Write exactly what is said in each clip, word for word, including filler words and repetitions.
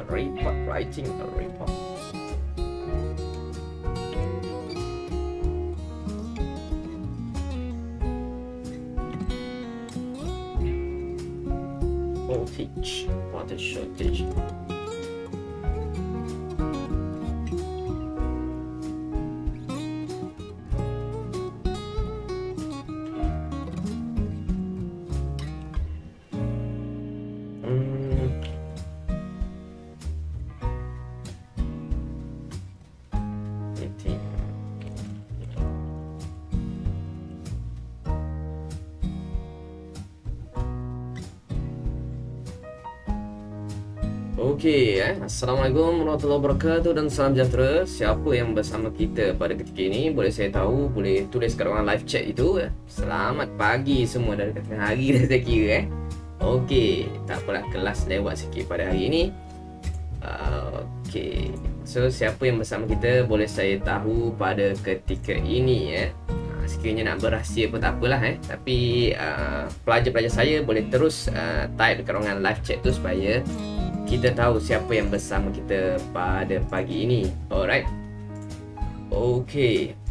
report, writing a report. Voltage, water shortage. Okey, eh. Assalamualaikum warahmatullahi wabarakatuh dan salam sejahtera. Siapa yang bersama kita pada ketika ini, boleh saya tahu, boleh tulis kat ruangan live chat itu. Eh. Selamat pagi semua dari tengah hari dah saya kira. Eh. Okey, tak apalah, kelas lewat sikit pada hari ini. Uh, Okey, so siapa yang bersama kita boleh saya tahu pada ketika ini. Eh. Uh, sekiranya nak berahsia pun tak apalah. Eh. Tapi uh, pelajar-pelajar saya boleh terus uh, type dekat ruangan live chat tu supaya kita tahu siapa yang bersama kita pada pagi ini. Alright. Okay.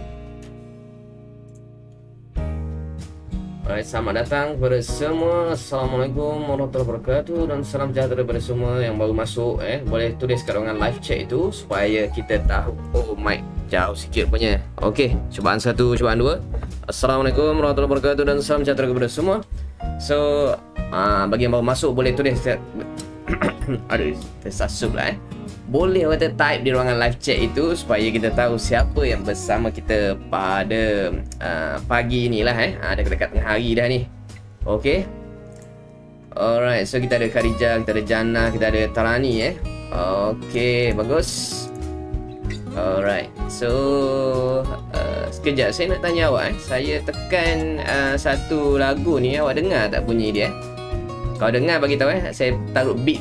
Alright, selamat datang kepada semua. Assalamualaikum warahmatullahi wabarakatuh dan salam sejahtera kepada semua yang baru masuk. Eh, boleh tulis kat ruangan live chat itu supaya kita tahu. Oh, mic jauh sikit punya. Okay, cubaan satu, cubaan dua. Assalamualaikum warahmatullahi wabarakatuh dan salam sejahtera kepada semua. So, uh, bagi yang baru masuk boleh tulis. Aduh, tersasup lah eh. Boleh kata type di ruangan live chat itu supaya kita tahu siapa yang bersama kita pada uh, pagi inilah eh. Ada dekat tengah hari dah ni. Okay. Alright, so kita ada Khadijah, kita ada Jannah, kita ada Tarani eh. Okay, bagus. Alright, so uh, sekejap saya nak tanya awak eh. Saya tekan uh, satu lagu ni, awak dengar tak bunyi dia? Kalau dengar bagi tahu eh, saya taruh beat.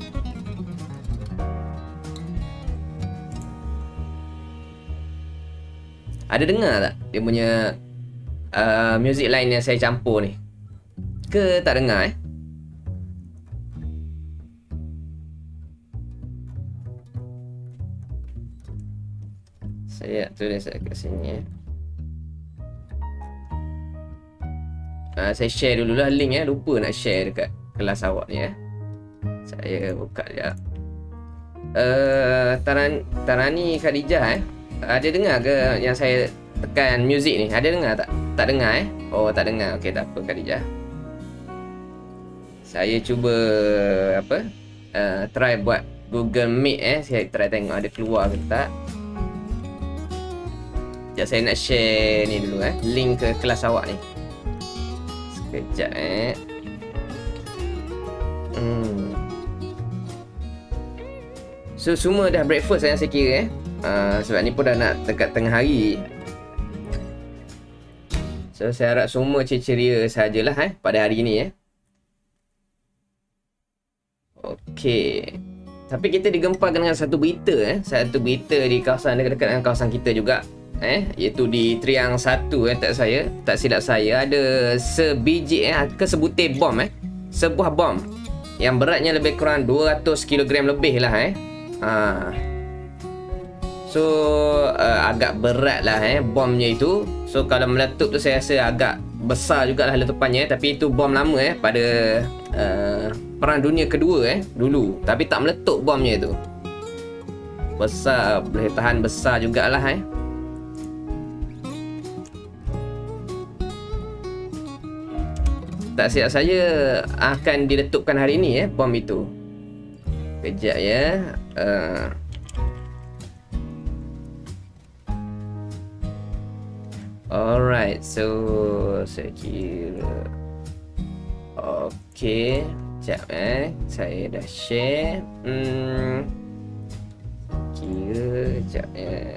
Ada dengar tak dia punya uh, music line yang saya campur ni? Ke tak dengar eh? Saya tulis kat sini eh. Uh, saya share dululah link eh. Lupa nak share dekat kelas awak ni eh. Saya buka sekejap. Uh, Taran, Tarani Khadijah eh. Ada dengar ke yang saya tekan music ni? Ada dengar tak? Tak dengar eh? Oh, tak dengar. Okey, tak apa Khadijah. Saya cuba apa? Uh, try buat Google Meet eh. Saya try tengok ada keluar ke tak. Sekejap saya nak share ni dulu eh. Link ke kelas awak ni. Sekejap eh. Hmm. So semua dah breakfast yang saya kira eh. Uh, sebab ni pun dah nak dekat tengah hari. So saya harap semua ceria sajalah eh pada hari ni eh. Okey. Tapi kita digempakan dengan satu berita eh, satu berita di kawasan dekat-dekat dengan kawasan kita juga eh, iaitu di Triang satu eh, tak saya, tak silap saya ada sebiji eh ke sebutir bom eh. Sebuah bom yang beratnya lebih kurang dua ratus kilogram lebih lah eh. Ha. So uh, agak berat lah eh bomnya itu. So kalau meletup tu saya rasa agak besar jugalah letupannya. Tapi itu bom lama eh pada uh, Perang Dunia Kedua eh dulu. Tapi tak meletup bomnya itu. Besar, boleh tahan besar jugalah eh. Tak silap saya akan diletupkan hari ini eh bom itu. Kejap ya. Uh, Alright, so saya kira okey, sekejap eh. Saya dah share. Hmm. Kira sekejap eh.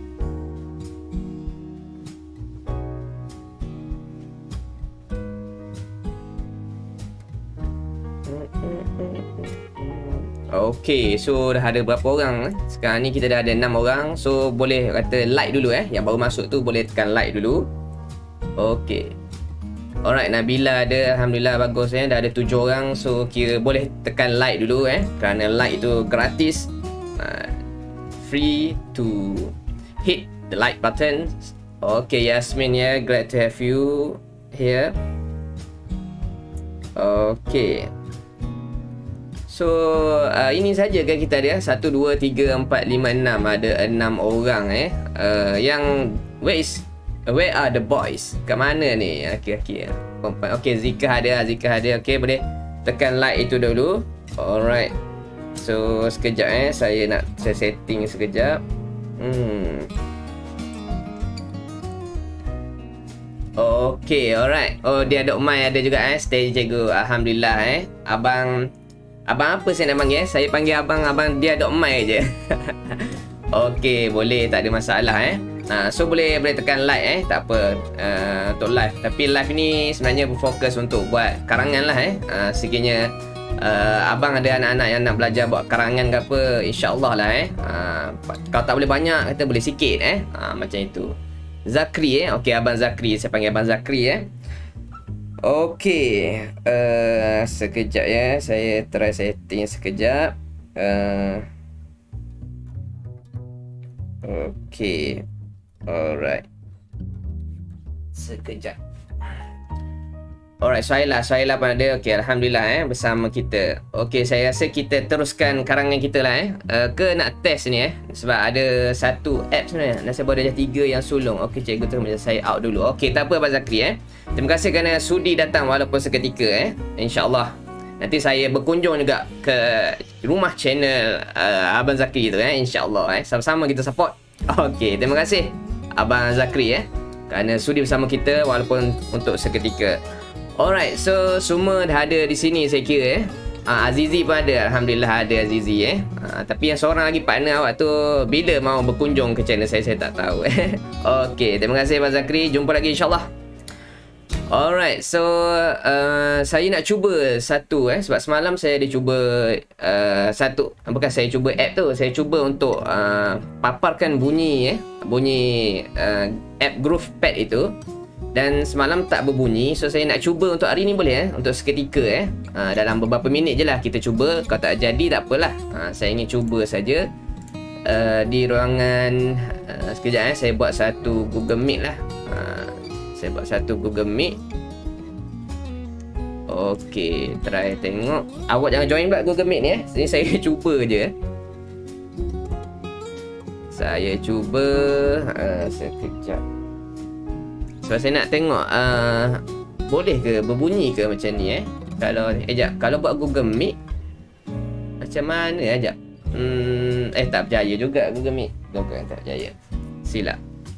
Okey, so dah ada berapa orang eh? Sekarang ni kita dah ada enam orang. So boleh kata like dulu eh. Yang baru masuk tu boleh tekan like dulu. Okey. Alright, Nabila ada, alhamdulillah bagus eh. Dah ada tujuh orang. So kira boleh tekan like dulu eh, kerana like itu gratis. uh, Free to hit the like button. Okay, Yasmin ya, yeah, glad to have you here. Okay. So uh, ini saja kan kita ada satu, dua, tiga, empat, lima, enam. Ada enam orang eh. uh, Yang where is Where are the boys? Kat mana ni laki-laki? Okay, Zika ada, Zika ada. Okay, boleh tekan like itu dulu. Alright. So sekejap eh, saya nak saya setting sekejap. Hmm. Okay, alright. Oh, dia Dok Mai ada juga eh, stay cikgu. Alhamdulillah eh. Abang Abang apa saya nak panggil eh? Saya panggil abang Abang dia Dok Mai je. Okay, boleh, tak ada masalah eh. Uh, so boleh boleh tekan like eh, tak apa uh, untuk live. Tapi live ni sebenarnya berfokus untuk buat karangan lah eh. Uh, sekiranya uh, abang ada anak-anak yang nak belajar buat karangan ke apa, insya-Allah lah eh. Uh, kalau tak boleh banyak, kata boleh sikit eh. Uh, macam itu. Zakri eh. Okey, abang Zakri, saya panggil abang Zakri eh. Okey, uh, sekejap ya, saya try setting sekejap. Uh, Okey. Alright. Sekejap. Alright, Suhaila, Suhaila pun ada. Okey, alhamdulillah eh, bersama kita. Okey, saya rasa kita teruskan karangan kita lah eh. Uh, ke nak test ni eh, sebab ada satu app sebenarnya. Dan saya baru ada tiga yang sulung. Okey, cikgu tu macam saya out dulu. Okey, tak apa Abang Zakri eh. Terima kasih kerana sudi datang walaupun seketika eh. InsyaAllah nanti saya berkunjung juga ke rumah channel uh, Abang Zakri tu eh, insyaAllah eh. Sama-sama kita support. Okey, terima kasih Abang Zakri eh, kerana sudi bersama kita walaupun untuk seketika. Alright, so semua dah ada di sini saya kira eh. uh, Azizi pun ada, alhamdulillah ada Azizi eh. uh, Tapi yang seorang lagi partner awak tu bila mau berkunjung ke channel saya, saya tak tahu eh. Okey, terima kasih Abang Zakri, jumpa lagi insyaAllah. Alright, so uh, saya nak cuba satu eh, sebab semalam saya ada cuba uh, satu, bukan saya cuba app tu, saya cuba untuk uh, paparkan bunyi eh, bunyi uh, app GroovePad itu. Dan semalam tak berbunyi. So saya nak cuba untuk hari ni boleh eh, untuk seketika eh, uh, dalam beberapa minit je lah kita cuba. Kalau tak jadi tak apalah, uh, saya ingin cuba saja uh, di ruangan. uh, Sekejap eh, saya buat satu Google Meet lah. uh, Saya buat satu Google Meet. Okey, try tengok. Awak jangan join pula Google Meet ni eh. Sini saya cuba je. Saya cuba uh, sekejap. Sebab saya nak tengok uh, boleh ke berbunyi ke macam ni eh. Kalau eh jap, kalau buat Google Meet macam mana eh jap. Hmm, eh tak berjaya juga Google Meet. Google tak berjaya. Silap.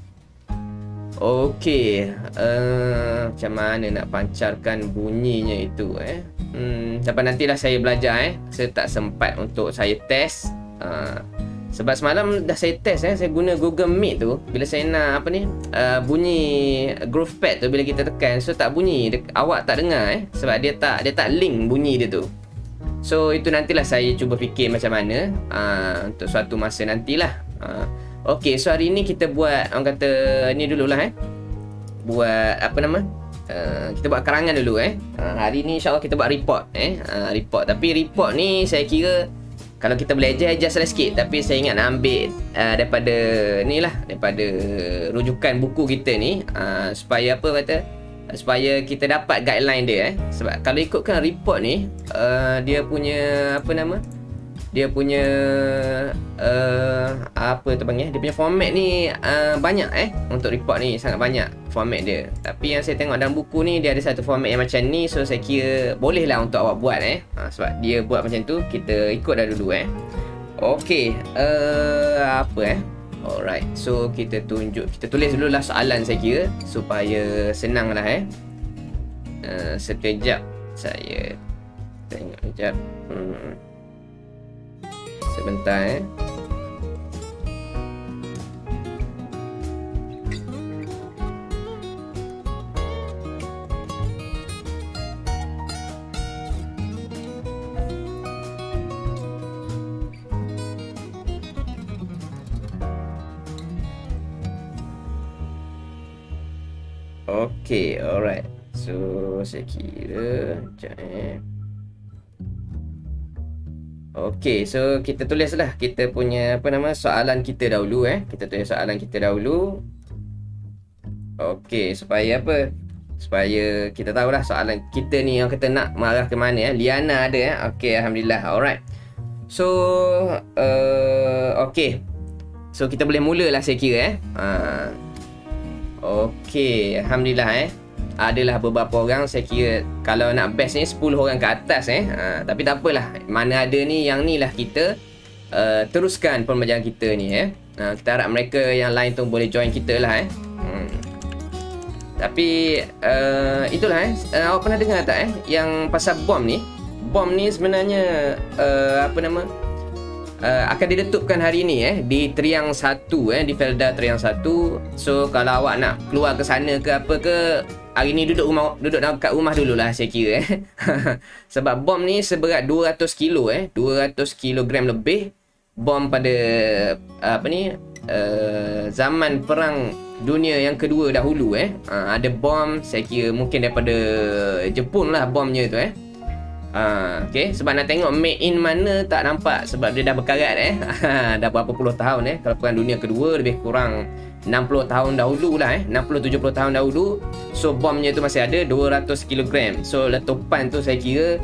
Okey, uh, macam mana nak pancarkan bunyinya itu eh. Hmm, sampai nantilah saya belajar eh. Saya tak sempat untuk saya test. Uh, sebab semalam dah saya test eh, saya guna Google Meet tu. Bila saya nak apa ni, uh, bunyi GroovePad tu bila kita tekan, so tak bunyi. Dek, awak tak dengar eh, sebab dia tak dia tak link bunyi dia tu. So itu nantilah saya cuba fikir macam mana uh, untuk suatu masa nantilah. Uh, Okey, so hari ni kita buat, orang kata ni dululah eh. Buat apa nama? Uh, kita buat karangan dulu eh. Uh, hari ni insya-Allah kita buat report eh. Uh, report. Tapi report ni saya kira kalau kita boleh adjust lah sikit, tapi saya ingat nak ambil uh, daripada ni lah, daripada rujukan buku kita ni, uh, supaya apa kata, uh, supaya kita dapat guideline dia eh. Sebab kalau ikutkan report ni, uh, dia punya apa nama, dia punya uh, apa tu panggil, dia punya format ni uh, banyak eh. Untuk report ni sangat banyak format dia. Tapi yang saya tengok dalam buku ni, dia ada satu format yang macam ni. So saya kira boleh lah untuk awak buat eh. ha, Sebab dia buat macam tu, kita ikut dah dulu eh. Okey, uh, apa eh. Alright, so kita tunjuk, kita tulis dulu lah soalan saya kira, supaya senang lah eh. uh, Sekejap saya tengok sekejap. hmm. Sebentar eh. Okay, alright. So saya kira sekejap eh. Okey, so kita tulislah kita punya apa nama soalan kita dahulu eh. Kita tulis soalan kita dahulu. Okey, supaya apa? Supaya kita tahulah soalan kita ni yang kita nak marah ke mana eh. Liana ada eh. Okey, alhamdulillah. Alright. So uh, okey. So kita boleh mulalah saya kira eh. Ha. Okey, alhamdulillah eh. Adalah beberapa orang, saya kira kalau nak best ni sepuluh orang ke atas eh. Ha, tapi tak apalah. Mana ada ni, yang ni lah kita uh, teruskan pembelajaran kita ni eh. Ha, kita harap mereka yang lain tu boleh join kita lah eh. Hmm. Tapi uh, itulah eh. Uh, awak pernah dengar tak eh yang pasal bom ni? Bom ni sebenarnya uh, apa nama? Uh, akan diletupkan hari ni eh di Triang satu eh, di Felda Triang satu. So kalau awak nak keluar ke sana ke apa ke, hari ni duduk rumah, duduk dekat rumah dululah saya kira eh. Sebab bom ni seberat dua ratus kilo eh, dua ratus kilogram lebih. Bom pada apa ni uh, zaman perang dunia yang kedua dahulu eh. Uh, ada bom, saya kira mungkin daripada Jepun lah bomnya tu eh. Uh, okay, sebab nak tengok made in mana tak nampak, sebab dia dah berkarat eh. Dah berapa puluh tahun eh. Kalau perang dunia kedua lebih kurang enam puluh tahun dahulu lah eh, enam puluh tujuh puluh tahun dahulu. So bomnya tu masih ada dua ratus kilogram. So letupan tu saya kira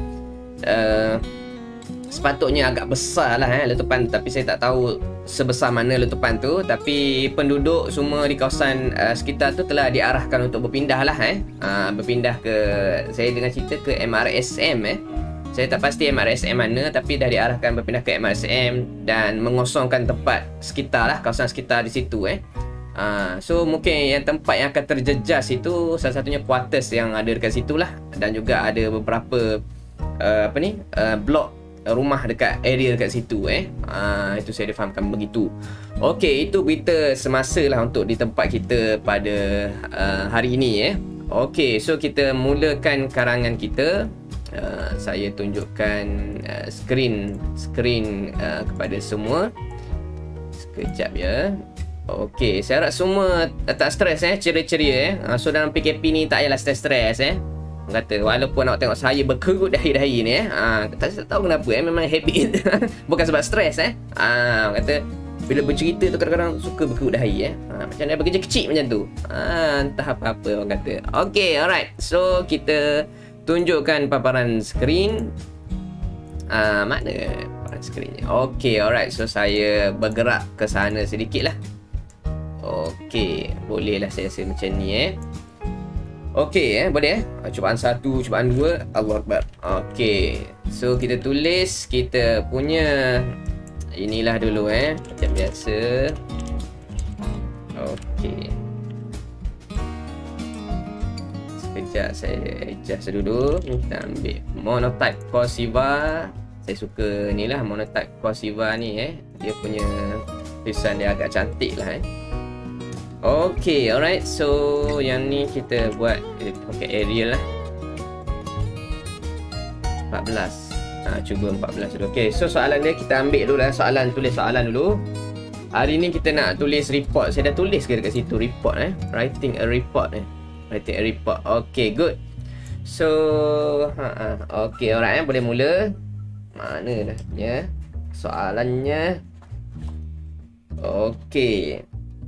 uh, sepatutnya agak besar lah eh, letupan. Tapi saya tak tahu sebesar mana letupan tu. Tapi penduduk semua di kawasan uh, sekitar tu telah diarahkan untuk berpindah lah eh. uh, Berpindah ke, saya dengar cerita ke M R S M eh. Saya tak pasti M R S M mana, tapi dah diarahkan berpindah ke M R S M dan mengosongkan tempat sekitar lah, kawasan sekitar di situ eh. Uh, so mungkin yang tempat yang akan terjejas itu salah satunya quarters yang ada dekat situ lah. Dan juga ada beberapa uh, apa ni uh, blok rumah dekat area dekat situ eh. Uh, itu saya difahamkan begitu. Okey, itu berita semasa lah untuk di tempat kita pada uh, hari ini eh. Okey, so kita mulakan karangan kita. Uh, saya tunjukkan uh, skrin skrin uh, kepada semua. Sekejap ya. Okey, saya harap semua tak stres eh, ceria-ceria eh. Uh, so dalam P K P ni tak payahlah stres-stres eh. Kata walaupun awak tengok saya berkerut dahi-dahi ni eh. Ah, tak, tak tahu kenapa eh, memang habit. Bukan sebab stres eh. Ah, kata bila bercerita tu kadang-kadang suka berkerut dahi eh. Ah, macam dia bekerja kecil macam tu. Ah, entah apa-apa orang kata. Okey, alright. So kita tunjukkan paparan skrin. Ah, mana paparan skrinnya? Okey, alright. So saya bergerak ke sana sedikit lah. Okey, bolehlah saya rasa macam ni eh. Okey eh, boleh eh. Cubaan satu, cubaan dua, Allahu Akbar. Okey. So kita tulis kita punya inilah dulu eh, macam biasa. Okey. Sekejap saya adjust dulu. Kita ambil monotype cursiva. Saya suka ni lah monotype cursiva ni eh. Dia punya tulisan dia agak cantik lah eh. Okay, alright. So yang ni kita buat, kita pakai Arial lah. empat belas. Ha, cuba empat belas dulu. Okay, so soalan dia kita ambil dulu lah. Soalan, tulis soalan dulu. Hari ni kita nak tulis report. Saya dah tulis ke dekat situ report eh. Writing a report eh. Writing a report. Okay, good. So ha, ha. Okay, alright eh. Boleh mula. Mana dah ya soalannya. Okay.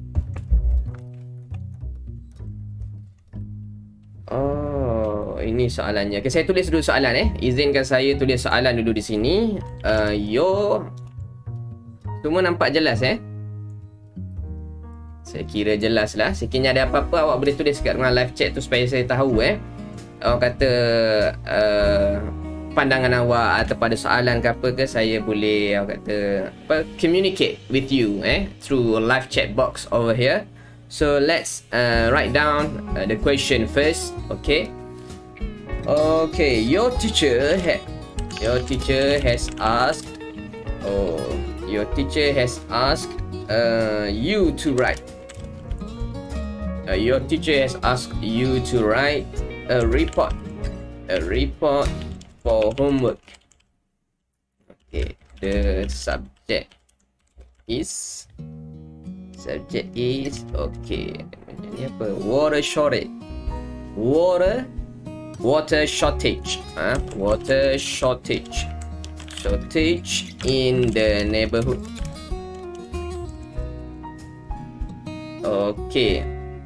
Oh, ini soalannya. Okay, saya tulis dulu soalan eh. Izinkan saya tulis soalan dulu di sini. Uh, yo, semua nampak jelas eh? Saya kira jelas lah. Sekiranya ada apa-apa awak boleh tulis kat ruang live chat tu supaya saya tahu eh. Awak kata uh, pandangan awak atau pada soalan ke apa ke, saya boleh awak kata apa, communicate with you eh through live chat box over here. So let's uh, write down uh, the question first. Okay. Okay. Your teacher ha your teacher has asked. Oh, your teacher has asked uh, you to write. Uh, your teacher has asked you to write a report. A report for homework. Okay. The subject is. Subject is okay. Ini apa? Water shortage. Water water shortage. Ha? Water shortage. Shortage in the neighborhood. Okay.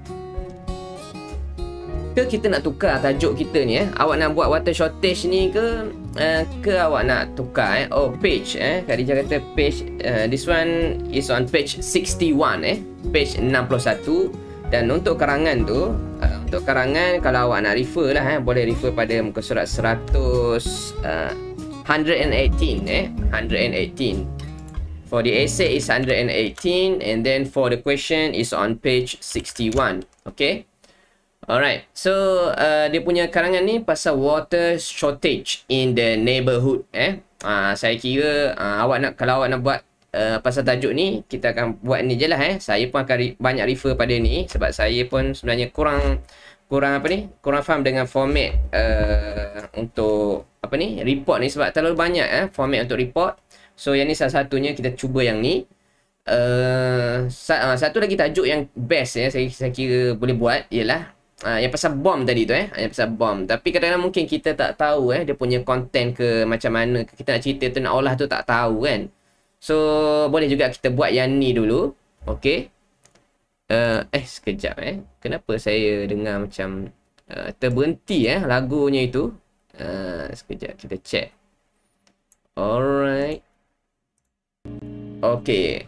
Ke kita nak tukar tajuk kita ni eh? Awak nak buat water shortage ni ke uh, ke awak nak tukar eh? Oh, page eh. Khadijah kata page uh, this one is on page sixty-one eh. Page enam puluh satu. Dan untuk karangan tu, uh, untuk karangan kalau awak nak refer lah eh, boleh refer pada muka surat seratus uh, one eighteen eh. one eighteen. For the essay is one eighteen, and then for the question is on page sixty-one. Okay. Alright, so uh, dia punya karangan ni pasal water shortage in the neighborhood eh. Uh, saya kira uh, awak nak, kalau awak nak buat uh, pasal tajuk ni, kita akan buat ni je lah eh. Saya pun akan re banyak refer pada ni sebab saya pun sebenarnya kurang kurang apa ni? Kurang faham dengan format uh, untuk apa ni? Report ni sebab terlalu banyak eh format untuk report. So yang ni salah satunya, kita cuba yang ni. Uh, sa uh, satu lagi tajuk yang best ya, saya, saya kira boleh buat ialah Uh, yang pasal bom tadi tu eh, yang pasal bom. Tapi kadang-kadang mungkin kita tak tahu eh dia punya konten ke macam mana, kita nak cerita tu, nak olah tu tak tahu kan. So boleh juga kita buat yang ni dulu. Okey. Uh, eh sekejap eh. Kenapa saya dengar macam uh, terberhenti eh lagunya itu? Uh, sekejap kita check. Alright. Okey.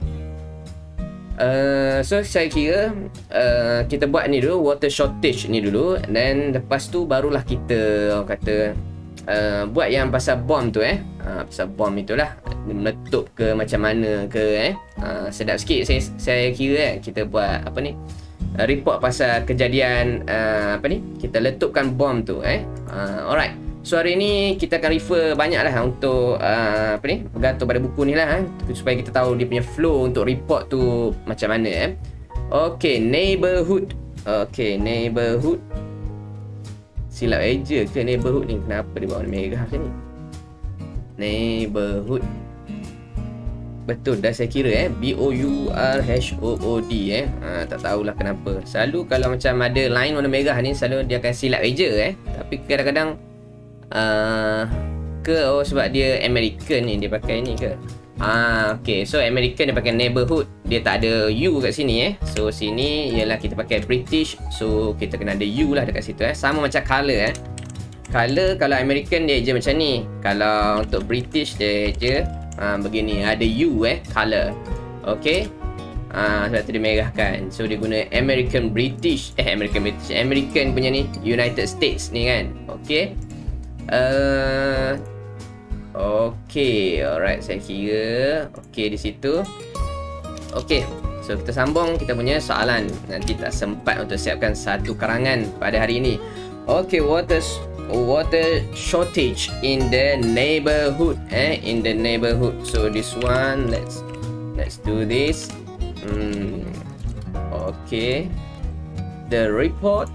Uh, so saya kira uh, kita buat ni dulu, water shortage ni dulu, and then lepas tu barulah kita orang kata uh, buat yang pasal bom tu eh. Uh, pasal bom itulah, meletup ke macam mana ke eh. Uh, sedap sikit saya saya kira eh, kita buat apa ni? Uh, report pasal kejadian uh, apa ni? Kita letupkan bom tu eh. Uh, alright. So hari ni kita akan refer banyak lah untuk uh, apa ni, bergantung pada buku ni lah eh, supaya kita tahu dia punya flow untuk report tu macam mana eh. Okay, neighborhood. Okay, neighborhood. Silap eja ke neighborhood ni? Kenapa dia bawa merah macam ni? Neighborhood. Betul dah saya kira eh, B O U R H O O D eh. Ha, tak tahulah kenapa. Selalu kalau macam ada line warna merah ni, selalu dia akan silap eja eh. Tapi kadang-kadang Uh, ke oh sebab dia American ni dia pakai ni ke? Ah, okay. So American dia pakai neighborhood, dia tak ada U kat sini eh. So sini ialah kita pakai British, so kita kena ada U lah dekat situ eh. Sama macam colour eh. Colour kalau American dia je macam ni. Kalau untuk British dia je uh, begini, ada U eh, colour. Okay. Ah, sebab tu dia merah kan. So dia guna American British eh American British American punya ni, United States ni kan. Okay. Uh, okay, alright, saya kira okay di situ. Okay, so kita sambung kita punya soalan. Nanti tak sempat untuk siapkan satu karangan pada hari ini. Okay, water water shortage in the neighborhood eh, in the neighborhood. So this one, let's let's do this. Hmm, okay, the report.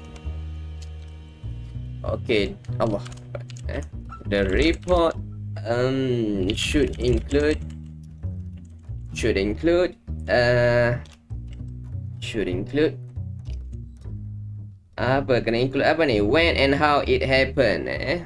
Okay, Allah. Eh? The report um should include should include uh should include apa kena include apa ni? When and how it happened eh?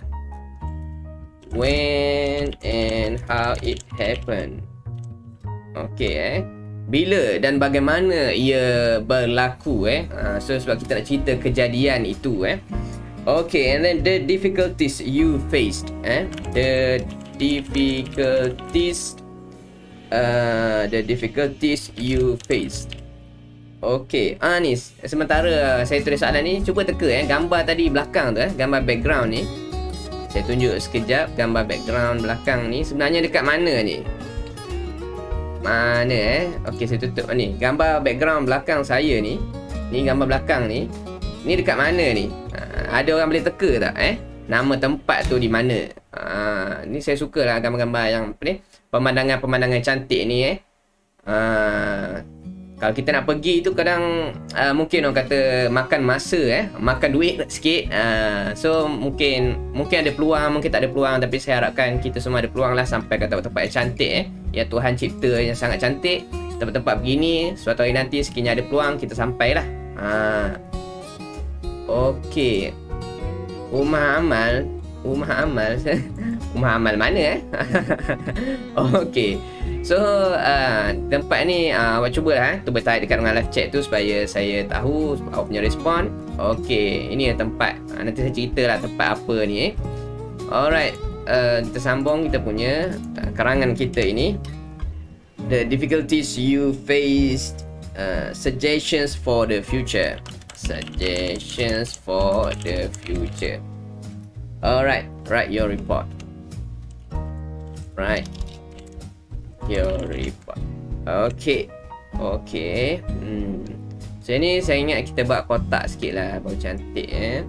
When and how it happened. Okay eh. Bila dan bagaimana ia berlaku eh? Uh, so sebab kita nak cerita kejadian itu eh. Okay, and then the difficulties you faced eh? The difficulties uh, The difficulties you faced. Okay, ah ni sementara saya tulis soalan ni, cuba teka eh gambar tadi belakang tu eh, gambar background ni. Saya tunjuk sekejap gambar background belakang ni sebenarnya dekat mana ni? Mana eh? Okay, saya tutup ni. Gambar background belakang saya ni. Ni gambar belakang ni. Ni dekat mana ni? Ha, ada orang boleh teka tak eh? Nama tempat tu di mana? Ha, ni saya sukalah gambar-gambar yang apa ni? Pemandangan-pemandangan cantik ni eh. Ha, kalau kita nak pergi tu kadang uh, mungkin orang kata makan masa eh, makan duit sikit. Uh, so mungkin mungkin ada peluang, mungkin tak ada peluang, tapi saya harapkan kita semua ada peluang lah sampai ke tempat-tempat yang cantik eh. Ya Tuhan cipta yang sangat cantik. Tempat-tempat begini, suatu hari nanti sekiranya ada peluang kita sampai lah. Ha. Okay. Rumah amal. Rumah amal. Rumah amal mana eh? Okey. So uh, tempat ni uh, awak cubalah eh. Cuba type dekat dengan live chat tu supaya saya tahu awak punya respon. Okey, ini tempat. Uh, nanti saya ceritalah tempat apa ni eh. Alright. Uh, kita sambung kita punya uh, karangan kita ini. The difficulties you faced, uh, suggestions for the future. Suggestions for the future. Alright, write your report. Right, your report. Okay, okay. Hmm. So ni saya ingat kita buat kotak sikit lah, baru cantik eh.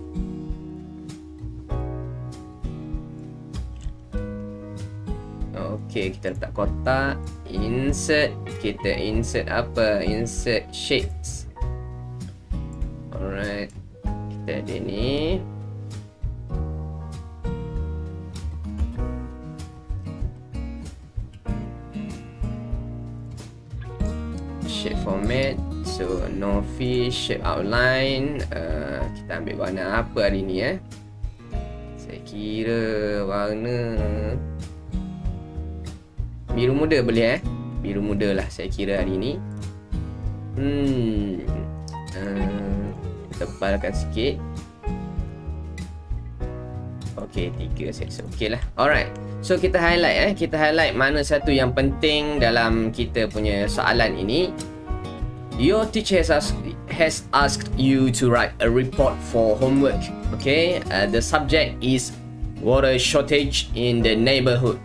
Okay, kita letak kotak. Insert. Kita insert apa? Insert shapes. Alright. Kita ada ni. Shape format. So no fish, shape outline. uh, Kita ambil warna apa hari ni eh? Saya kira warna biru muda boleh eh? Biru muda lah saya kira hari ni. Hmm uh, Tebalkan sikit. Okay, tiga set. Okay lah. Alright. So kita highlight eh. Kita highlight mana satu yang penting dalam kita punya soalan ini. Your teacher has asked, has asked you to write a report for homework. Okay. Uh, the subject is water shortage in the neighborhood.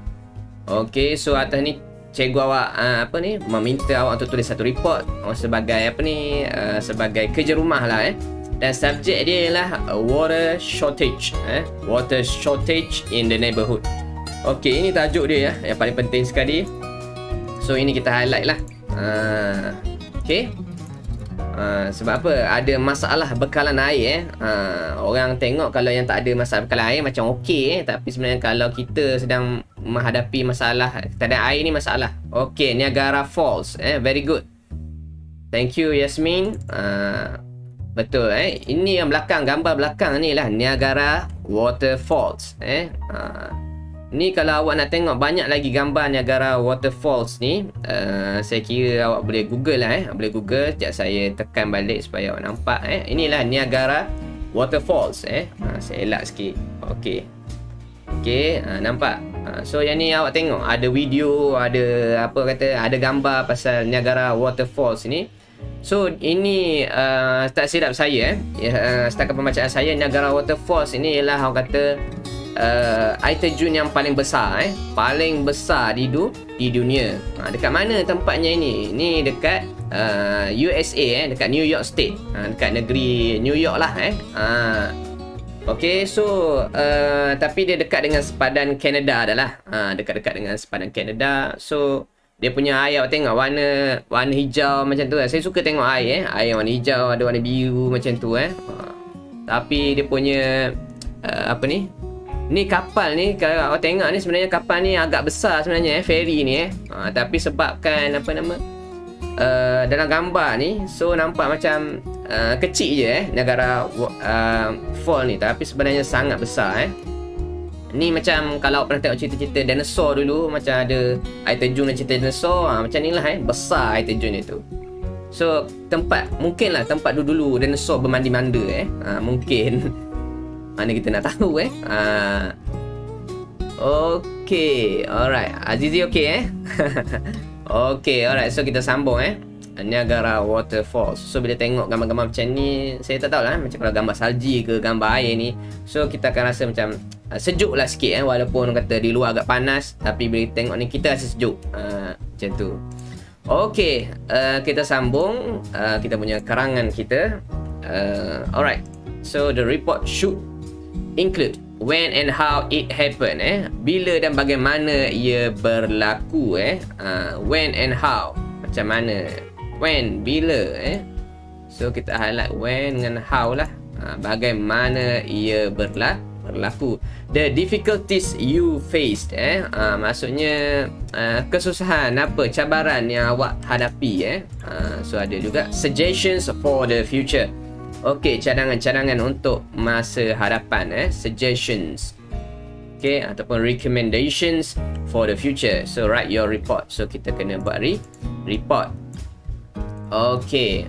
Okay, so atas ni cikgu awak uh, apa ni meminta awak untuk tulis satu report oh, sebagai apa ni uh, sebagai kerja rumah lah eh. Dan subjek dia ialah uh, water shortage eh. Water shortage in the neighborhood. Okay, ini tajuk dia ya, yang paling penting sekali. So ini kita highlight lah. uh, Okay. Uh, sebab apa? Ada masalah bekalan air eh. Uh, orang tengok kalau yang tak ada masalah bekalan air macam okey eh. Tapi sebenarnya kalau kita sedang menghadapi masalah keadaan air ni masalah. Okey, Niagara Falls eh. Very good. Thank you Yasmin. Uh, betul eh. Ini yang belakang, gambar belakang ni lah Niagara Waterfalls eh. Uh, Ni kalau awak nak tengok banyak lagi gambar Niagara Waterfalls ni, uh, saya kira awak boleh google lah eh. Boleh google. Sekejap saya tekan balik supaya awak nampak eh. Inilah Niagara Waterfalls eh. uh, Saya elak sikit. Okey. Okey, uh, nampak. uh, So yang ni awak tengok ada video, ada apa kata, ada gambar pasal Niagara Waterfalls ni. So ini uh, tak silap saya eh. uh, Setakat pembacaan saya, Niagara Waterfalls ini ialah orang kata Uh, air terjun yang paling besar eh, paling besar di du di dunia. Ha, dekat mana tempatnya ini? Ini dekat uh, U S A eh, dekat New York State. Ha, dekat negeri New York lah eh. Ha. Okey, so uh, tapi dia dekat dengan sepadan Canada adalah. Ha, dekat-dekat dengan sepadan Canada. So dia punya air awak tengok warna warna hijau macam tu eh. Saya suka tengok air eh. Air warna hijau, ada warna biru macam tu eh. Ha. Tapi dia punya uh, apa ni? Ni kapal ni, kalau awak tengok ni sebenarnya kapal ni agak besar sebenarnya eh, ferry ni eh. Ha, tapi sebabkan apa nama uh, dalam gambar ni, so nampak macam uh, kecil je eh Niagara uh, Fall ni, tapi sebenarnya sangat besar eh. Ni macam kalau awak pernah tengok cerita-cerita dinosaur dulu, macam ada air terjun dan cerita dinosaur, ha, macam ni lah eh, besar air terjun itu. So tempat, mungkin lah tempat dulu-dulu dinosaur bermandi-manda eh. Ha, mungkin mana kita nak tahu eh. uh, Okay, alright. Azizi okay eh. Okay, alright. So kita sambung eh, Niagara Waterfalls. So bila tengok gambar-gambar macam ni, saya tak tahu lah macam kalau gambar salji ke gambar air ni, so kita akan rasa macam uh, sejuk lah sikit eh. Walaupun kata di luar agak panas, tapi bila tengok ni kita rasa sejuk uh, macam tu. Okay, uh, kita sambung uh, kita punya karangan kita. uh, Alright. So the report should include when and how it happened eh, bila dan bagaimana ia berlaku eh. uh, When and how, macam mana, when, bila eh. So kita highlight when dengan how lah. uh, Bagaimana ia berla berlaku. The difficulties you faced eh, uh, maksudnya uh, kesusahan apa, cabaran yang awak hadapi eh. uh, So ada juga suggestions for the future. Okey, cadangan-cadangan untuk masa hadapan eh, suggestions. Okey, ataupun recommendations for the future. So write your report. So kita kena buat re report. Okey.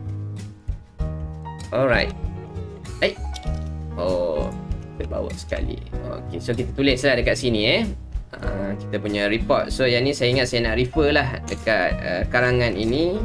Alright. Eh. Oh, terbawa sekali. Okey, so kita tulislah dekat sini eh. Uh, kita punya report. So yang ni saya ingat saya nak refer lah dekat uh, karangan ini.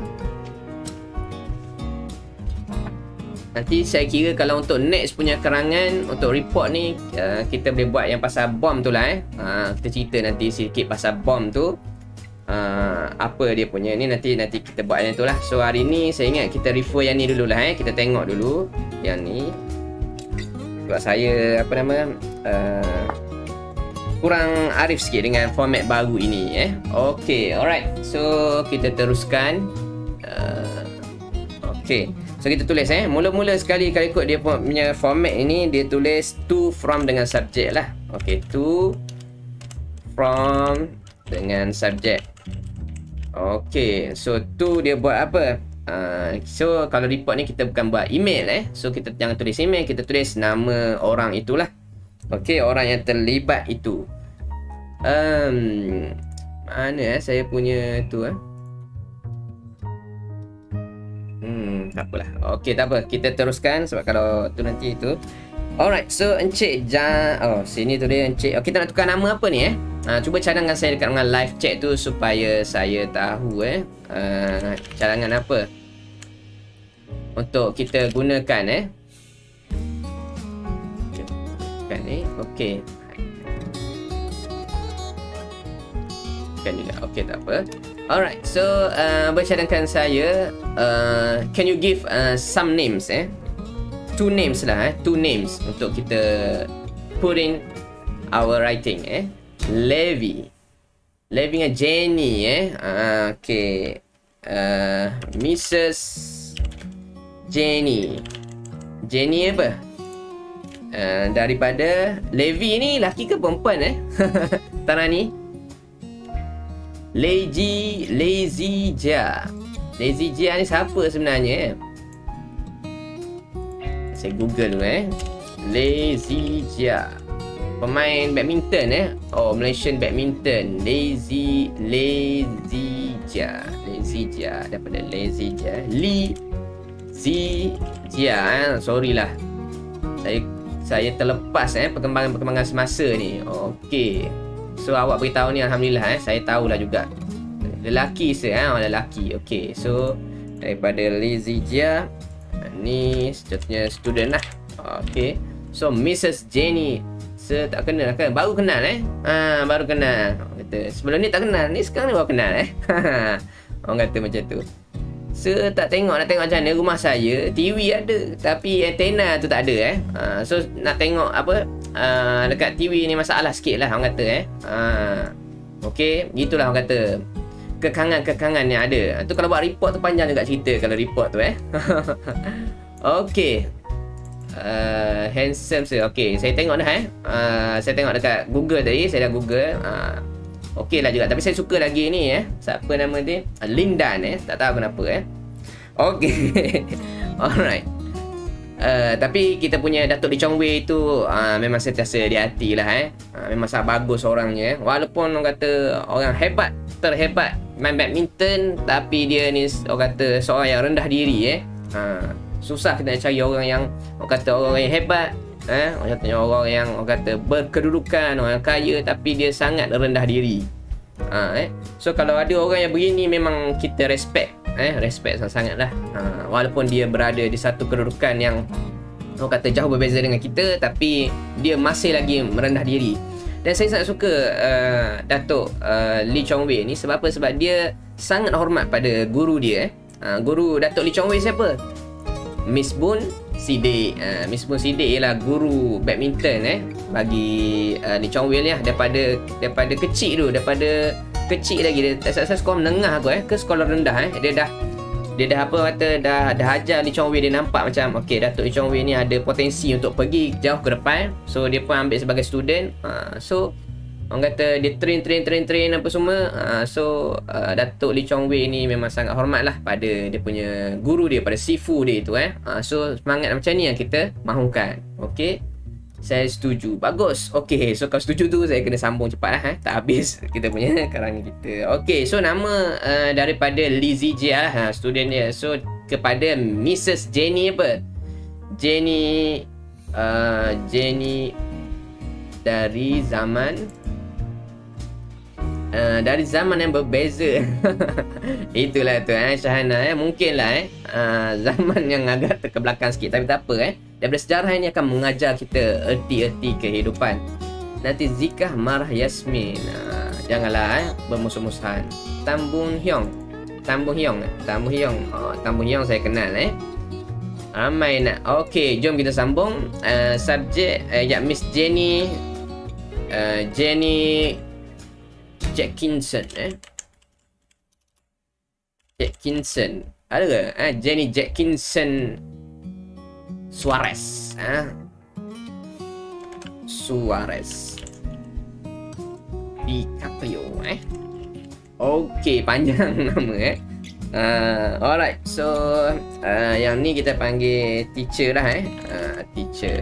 Nanti saya kira kalau untuk next punya karangan untuk report ni uh, kita boleh buat yang pasal bom tu lah eh. Uh, kita cerita nanti sikit pasal bom tu. Uh, apa dia punya ni nanti nanti kita buat yang tu lah. So hari ni saya ingat kita refer yang ni dulu lah eh. Kita tengok dulu yang ni. Sebab saya apa nama uh, kurang arif sikit dengan format baru ini eh. Okay, alright. So kita teruskan. Uh, okay. So kita tulis eh. Mula-mula sekali kalau ikut dia punya format ini, dia tulis to, from dengan subjek lah. Okay, to, from dengan subjek. Okay, so to dia buat apa? Uh, so kalau report ni kita bukan buat email eh. So kita jangan tulis email, kita tulis nama orang itulah. Okay, orang yang terlibat itu. Um, mana eh saya punya tu eh. Hmm, tak apalah. Okey, tak apa. Kita teruskan sebab kalau tu nanti itu. Alright, so Encik Jan. Oh, sini tu dia Encik. Oh, kita nak tukar nama apa ni eh? Ha, cuba cadangkan saya dekat dengan live chat tu supaya saya tahu eh. Uh, cadangan apa untuk kita gunakan eh. Kan ni. Okey. Kan juga. Okey, tak apa. Alright, so uh, bercadangkan saya, uh, can you give uh, some names eh? Two names lah eh, two names untuk kita put in our writing eh. Levi, Levi dengan Jenny eh. Uh, okay, uh, Missus Jenny, Jenny apa? Uh, daripada Levi ni laki ke perempuan eh? Tarani. Lazy Lazy Jia. Lazy Jia ni siapa sebenarnya eh? Saya google dulu eh. Lazy Jia, pemain badminton eh. Oh, Malaysian badminton. Lazy Lazy Jia. Lazy Jia daripada Lazy Jia. Li Zi Jia eh. Sorry lah, Saya saya terlepas eh perkembangan-perkembangan semasa ni. Okey. So awak beritahu ni alhamdulillah eh, saya tahulah juga. Lelaki se eh, orang lelaki. Okey. So daripada Lazy Jia ni seterusnya student lah. Okey. So Missus Jenny, se tak kenal kan? Baru kenal eh? Ha, baru kenal. Kata sebelum ni tak kenal, ni sekarang ni baru kenal eh. Orang kata macam tu. So tak tengok, nak tengok macam mana rumah saya, T V ada tapi antena tu tak ada eh. Ha, so nak tengok apa uh, dekat T V ni masalah sikit lah orang kata eh. Ha, okey, gitulah orang kata. Kekangan-kekangan yang ada. Tu kalau buat report tu panjang juga cerita kalau report tu eh. Okey. Uh, handsome sir. Okey, saya tengok dah eh. Uh, saya tengok dekat Google tadi, saya dah Google. Uh, Okey lah juga. Tapi saya suka lagi ni eh. Siapa nama dia? Lindan eh. Tak tahu kenapa eh. Okey. Alright. Uh, tapi kita punya Datuk Lee Chong Wei tu uh, memang sentiasa di hati lah eh. Uh, memang sangat bagus orangnya eh. Walaupun orang kata orang hebat, terhebat main badminton, tapi dia ni orang kata seorang yang rendah diri eh. Uh, susah kita nak cari orang yang orang kata orang yang hebat eh, orang kata orang yang orang kata berkedudukan, orang kaya tapi dia sangat rendah diri. Ha, eh. So kalau ada orang yang begini memang kita respect eh, respect sangat-sangat lah. Ha, walaupun dia berada di satu kedudukan yang orang kata jauh berbeza dengan kita, tapi dia masih lagi merendah diri. Dan saya sangat suka uh, Datuk uh, Lee Chong Wei ni. Sebab apa? Sebab dia sangat hormat pada guru dia eh. Ha, guru Datuk Lee Chong Wei siapa? Miss Boon Sidik. uh, Miss Boon Sidik ialah guru badminton eh bagi uh, Lee Chong Wei lah. Daripada daripada kecil tu, daripada kecil lagi dia tak salah sekolah menengah aku eh ke sekolah rendah eh, dia dah dia dah apa kata dah dah ajar Lee Chong Wei. Dia nampak macam okey, Datuk Lee Chong Wei ni ada potensi untuk pergi jauh ke depan. So dia pun ambil sebagai student. uh, So orang kata dia train train train train apa semua. uh, So uh, Datuk Lee Chong Wei ni memang sangat hormat lah pada dia punya guru dia, pada sifu dia tu eh. uh, So semangat macam ni yang kita mahukan. Okay, saya setuju. Bagus. Okay, so kalau setuju tu saya kena sambung cepat lah eh. Tak habis kita punya karangan kita. Okay, so nama uh, daripada Lee Zijia lah, ha, student dia. So kepada Missus Jenny apa? Jenny uh, Jenny dari zaman uh, dari zaman yang berbeza. Itulah tu eh Syahana eh, mungkin lah eh uh, zaman yang agak terkebelakang sikit, tapi tak apa eh. Daripada sejarah ini akan mengajar kita erti-erti kehidupan. Nanti Zikah marah Yasmin. uh, Janganlah eh bermusuh-musuhan. Tambun Hyong Tambun Hyong Tambun Hyong oh, Tambun Hyong saya kenal eh. Ramai nak. Okey, jom kita sambung. uh, Subjek uh, ya Miss Jenny uh, Jenny Jackinson eh Jackinson ada ke? Eh, Jenny Jackinson Suarez eh? Suarez DiCaprio eh. Okey, panjang nama eh. Uh, alright, so uh, yang ni kita panggil teacher lah eh. uh, Teacher.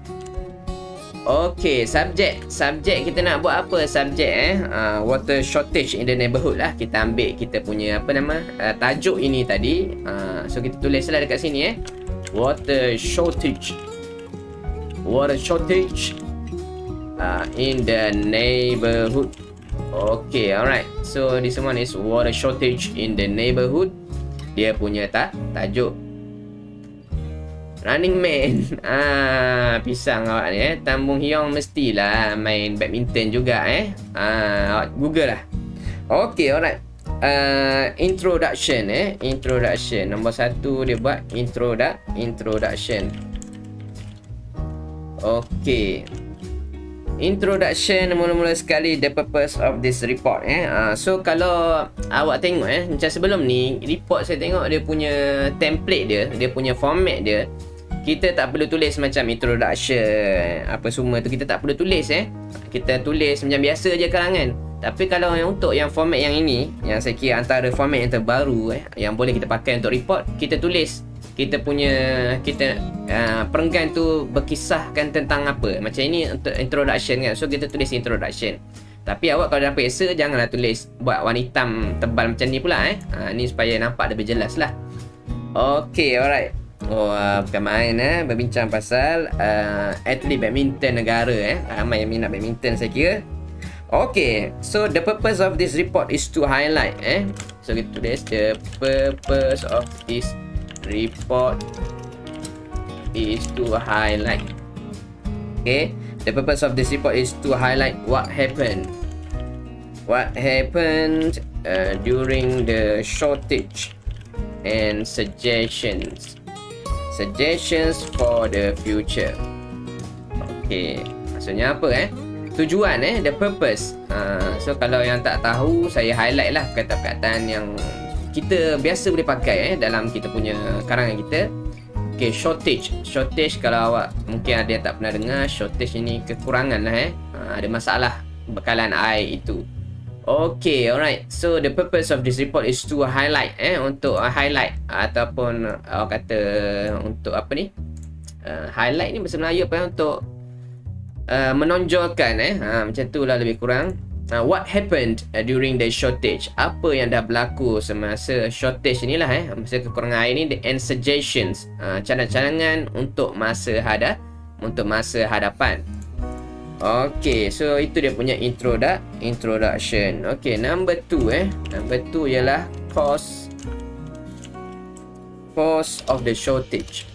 Okay, subjek. Subjek kita nak buat apa subjek eh? Uh, water shortage in the neighborhood lah. Kita ambil kita punya apa nama uh, tajuk ini tadi. uh, So kita tulis lah dekat sini eh. Water shortage. Water shortage uh, in the neighborhood. Okay, alright. So this one is water shortage in the neighborhood. Dia punya tak tajuk. Running Man. Ah, pisang awak ni eh. Tambun Hyong mestilah main badminton juga eh. Ah, awak Google lah. Okay, alright. Uh, introduction eh. Introduction. Nombor satu dia buat introduct introduction. Okay. Introduction mula-mula sekali the purpose of this report eh. Uh, so kalau awak tengok eh, macam sebelum ni report saya tengok dia punya template dia, dia punya format dia. Kita tak perlu tulis macam introduction apa semua tu, kita tak perlu tulis eh. Kita tulis macam biasa je karangan. Tapi kalau yang untuk yang format yang ini, yang saya kira antara format yang terbaru eh, yang boleh kita pakai untuk report, kita tulis kita punya kita uh, perenggan tu berkisahkan tentang apa. Macam ini untuk introduction kan. So kita tulis introduction. Tapi awak kalau dah periksa janganlah tulis buat warna hitam tebal macam ni pula eh. Ha, ni supaya nampak lebih jelas lah. Okay, alright. Oh, uh, bukan main eh berbincang pasal uh, atlet badminton negara eh. Ramai yang minat badminton saya kira. Okay, so the purpose of this report is to highlight eh. So kita tulis the purpose of this report is to highlight. Okay, the purpose of this report is to highlight what happened. What happened uh, during the shortage and suggestions. Suggestions for the future. Okay, maksudnya apa eh? Tujuan eh, the purpose. Uh, so kalau yang tak tahu, saya highlight lah perkataan-perkataan yang kita biasa boleh pakai eh dalam kita punya karangan kita. Okay, shortage. Shortage kalau awak mungkin ada yang tak pernah dengar, shortage ini kekurangan lah eh. Ha, ada masalah bekalan air itu. Okay, alright. So the purpose of this report is to highlight eh, untuk uh, highlight ataupun uh, awak kata untuk apa ni? Uh, highlight ni bahasa Melayu apa eh? Untuk uh, menonjolkan eh. Ha, macam tu lah lebih kurang. Uh, what happened uh, during the shortage? Apa yang dah berlaku semasa shortage inilah eh, masa kekurangan air ni, and suggestions, uh, cadangan-cadangan untuk masa hada untuk masa hadapan. Okay, so itu dia punya introduct introduction. Okay, number two eh, number two ialah cause cause of the shortage.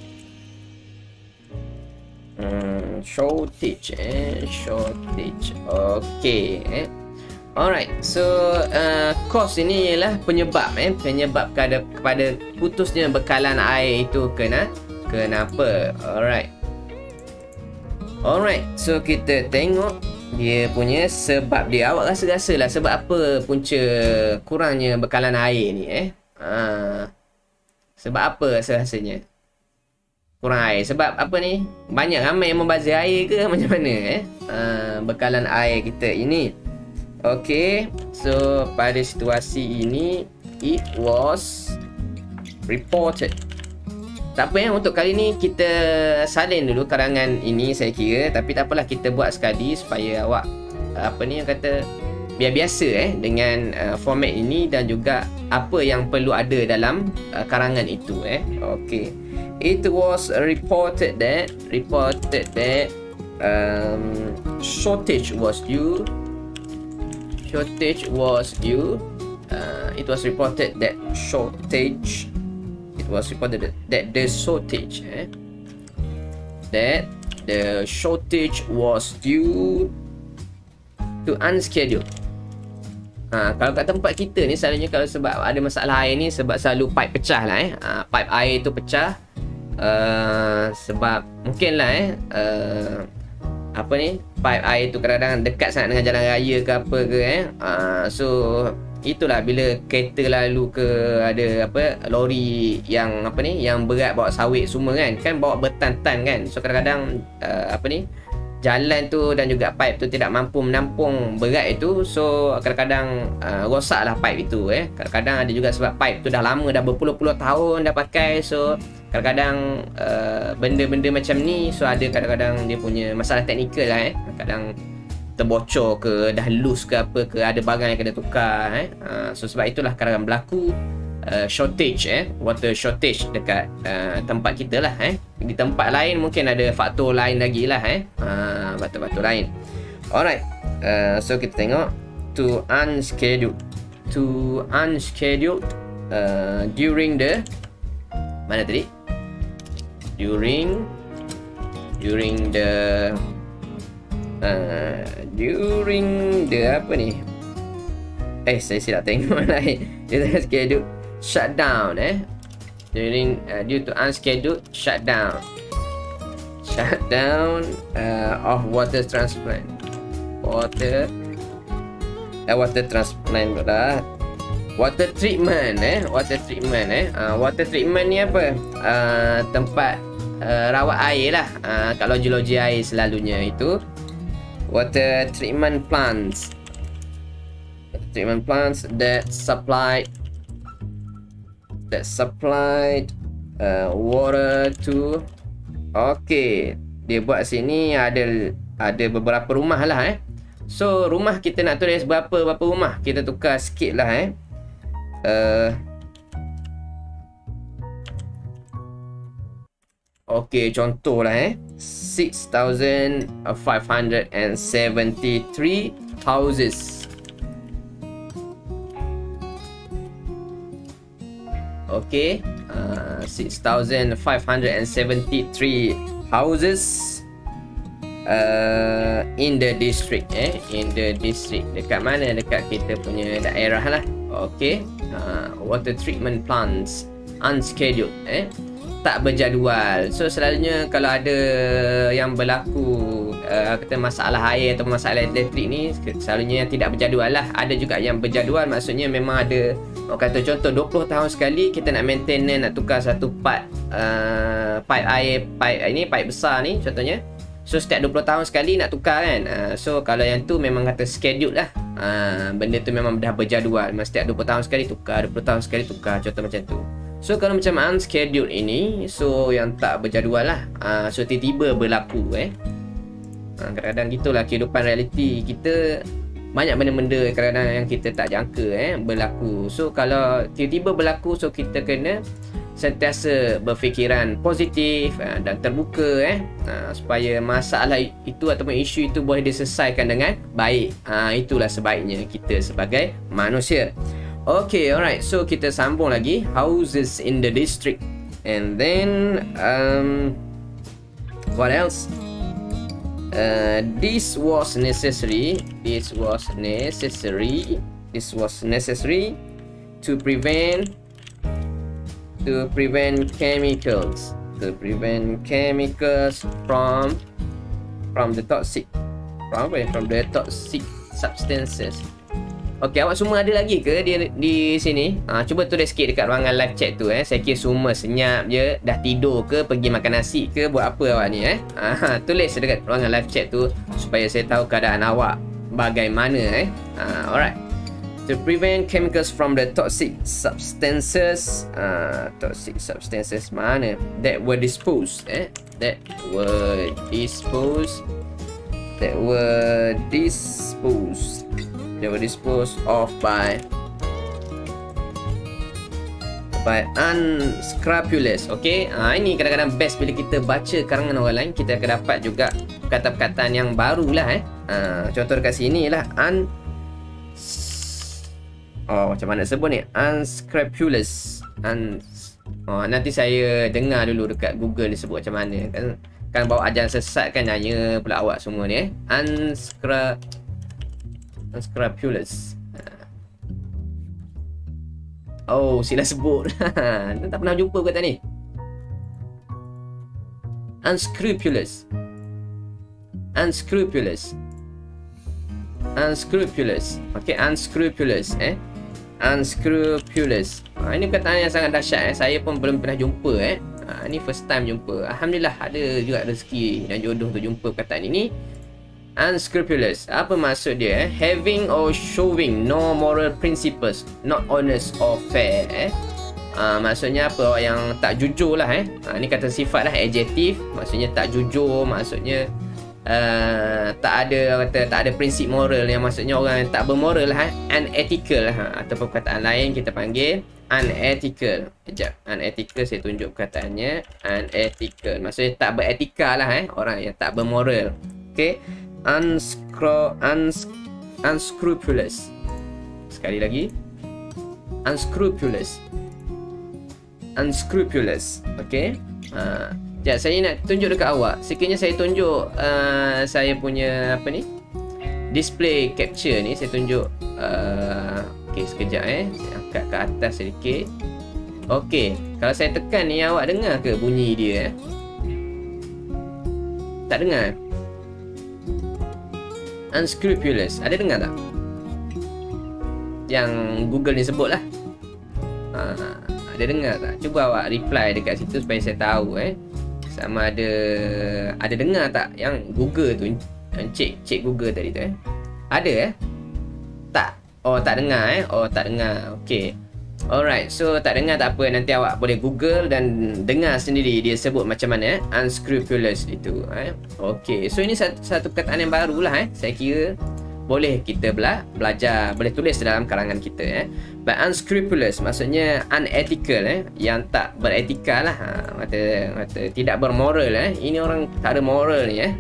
Hmm, shortage eh, shortage. Okay eh. Alright, so uh, cause ini ialah penyebab eh, penyebab kepada, kepada putusnya bekalan air itu kena kenapa. Alright. Alright, so kita tengok dia punya sebab dia. Awak rasa-rasalah sebab apa punca kurangnya bekalan air ni eh. Ha, sebab apa rasa-rasanya? kurang air. Sebab apa ni? Banyak ramai yang membazir air ke macam mana eh? Uh, bekalan air kita ini. Okay, so pada situasi ini it was reported. Tak apa ya, untuk kali ni kita salin dulu karangan ini saya kira. Tapi tak apalah, kita buat sekali supaya awak apa ni yang kata biar biasa eh dengan uh, format ini dan juga apa yang perlu ada dalam uh, karangan itu eh. Okay, it was reported that reported that um, shortage was due shortage was due uh, it was reported that shortage it was reported that the shortage eh, that the shortage was due to unscheduled. Ha, kalau kat tempat kita ni selalunya kalau sebab ada masalah air ni sebab selalu pipe pecah lah eh. Ha, pipe air tu pecah uh, sebab mungkin lah eh uh, apa ni, pipe air tu kadang-kadang dekat sangat dengan jalan raya ke apa ke eh. Uh, so itulah bila kereta lalu ke ada apa lori yang apa ni yang berat bawa sawit semua kan, kan bawa bertan-tan kan. So kadang-kadang uh, apa ni jalan tu dan juga pipe tu tidak mampu menampung berat itu. So kadang-kadang uh, rosak lah pipe itu eh. Kadang-kadang ada juga sebab pipe tu dah lama, dah berpuluh-puluh tahun dah pakai. So kadang-kadang uh, benda-benda macam ni, so ada kadang-kadang dia punya masalah teknikal lah eh. Kadang terbocor ke, dah loose ke apa ke, ada barang yang kena tukar eh. Uh, so sebab itulah kadang-kadang berlaku uh, shortage eh, water shortage dekat uh, tempat kita lah eh. Di tempat lain mungkin ada faktor lain lagi lah eh, uh, faktor-faktor lain. Alright, uh, so kita tengok to unscheduled to unscheduled uh, during the mana tadi during during the uh, during the apa ni eh saya silap tengok lain. Dia scheduled shutdown eh, during uh, due to unscheduled shutdown shutdown uh, of water transplant water uh, water transplant pula water treatment eh water treatment eh uh, water treatment ni apa, uh, tempat uh, rawat air lah. Uh, kat loji-loji air selalunya itu water treatment plants water treatment plants that supplied that supplied uh, water to. Okay, dia buat sini ada ada beberapa rumah lah eh. So rumah kita nak tulis berapa berapa rumah, kita tukar sikit lah eh. Uh, okay, contoh lah eh, six thousand five hundred seventy-three houses. Okay, uh, six thousand five hundred seventy-three houses uh, in the district eh, in the district dekat mana, dekat kita punya daerah lah. Okay, uh, water treatment plants unscheduled eh, tak berjadual. So selalunya kalau ada yang berlaku uh, kata masalah air atau masalah elektrik ni, selalunya yang tidak berjadual lah. Ada juga yang berjadual, maksudnya memang ada, orang kata contoh dua puluh tahun sekali kita nak maintenance, nak tukar satu part uh, pipe air, pipe ini pipe besar ni contohnya. So setiap dua puluh tahun sekali nak tukar kan. uh, So kalau yang tu memang kata schedule lah, uh, benda tu memang dah berjadual, memang setiap dua puluh tahun sekali tukar, dua puluh tahun sekali tukar, contoh macam tu. So kalau macam unscheduled ini, so yang tak berjadual lah, uh, so tiba-tiba berlaku eh. uh, Kadang-kadang gitulah kehidupan realiti kita, banyak benda-benda kadang-kadang yang kita tak jangka eh berlaku. So kalau tiba-tiba berlaku, so kita kena sentiasa berfikiran positif uh, dan terbuka eh, uh, supaya masalah itu ataupun isu itu boleh diselesaikan dengan baik. uh, Itulah sebaiknya kita sebagai manusia. Okay, alright, so kita sambung lagi. Houses in the district. And then um, what else? Uh, this was necessary. This was necessary. This was necessary to prevent to prevent chemicals to prevent chemicals from from the toxic from where from the toxic substances Okey, awak semua ada lagi ke di di sini? Ha, cuba tulis sikit dekat ruangan live chat tu eh. Saya kira semua senyap je, dah tidur ke, pergi makan nasi ke, buat apa awak ni eh? Ha, tulis dekat ruangan live chat tu supaya saya tahu keadaan awak bagaimana eh. Ha, alright. To prevent chemicals from the toxic substances, uh, toxic substances mana? That were disposed eh? That were disposed. That were disposed. They were disposed of by by unscrupulous. Okay, ha, ini kadang-kadang best bila kita baca karangan orang lain, kita akan dapat juga perkataan-perkataan yang baru lah eh. Ha, contoh dekat sini lah un oh macam mana sebut ni, unscrupulous. Un oh, nanti saya dengar dulu dekat Google dia sebut macam mana kan. Kan bawa ajaran sesat kan, nanya pula awak semua ni eh. Unscra unscrupulous. Oh, sila sebut. Tak pernah jumpa kata ni. Unscrupulous. Unscrupulous. Unscrupulous. Okay, unscrupulous eh. Unscrupulous. Ha, ini perkataan yang sangat dahsyat eh. Saya pun belum pernah jumpa eh. Ha, ini first time jumpa. Alhamdulillah ada juga rezeki dan jodoh untuk jumpa perkataan ini. Unscrupulous. Apa maksud dia eh? Having or showing no moral principles, not honest or fair eh. Ha, maksudnya apa? Orang yang tak jujur lah eh. Ha, ni kata sifat lah, adjektif. Maksudnya tak jujur, maksudnya uh, tak ada kata tak ada prinsip moral, yang maksudnya orang yang tak bermoral lah eh. Unethical lah. Ha, atau perkataan lain kita panggil unethical. Sekejap. Unethical saya tunjuk perkataannya. Unethical. Maksudnya tak beretika lah eh. Orang yang tak bermoral. Okay. Unscru uns unscrupulous. Sekali lagi. Unscrupulous. Unscrupulous. Okay. Ha. Sekejap, saya nak tunjuk dekat awak. Sekiranya saya tunjuk uh, saya punya apa ni, display capture ni. Saya tunjuk uh, okay, sekejap eh. Saya angkat ke atas sedikit. Okay. Kalau saya tekan ni, awak dengar ke bunyi dia eh? Tak dengar? Unscrupulous. Ada dengar tak? Yang Google ni sebut lah. Ha, ada dengar tak? Cuba awak reply dekat situ supaya saya tahu eh. Sama ada ada dengar tak yang Google tu, Cik Cik Google tadi tu eh. Ada eh? Tak. Oh tak dengar eh. Oh tak dengar. Okay. Alright, so tak dengar tak apa, nanti awak boleh Google dan dengar sendiri dia sebut macam mana eh? Unscrupulous itu eh? Okay, so ini satu, satu perkataan yang baru lah eh? Saya kira boleh kita bela belajar, boleh tulis dalam karangan kita eh? But unscrupulous maksudnya unethical eh? Yang tak beretika lah, ha, kata, kata tidak bermoral eh? Ini orang tak ada moral ni eh?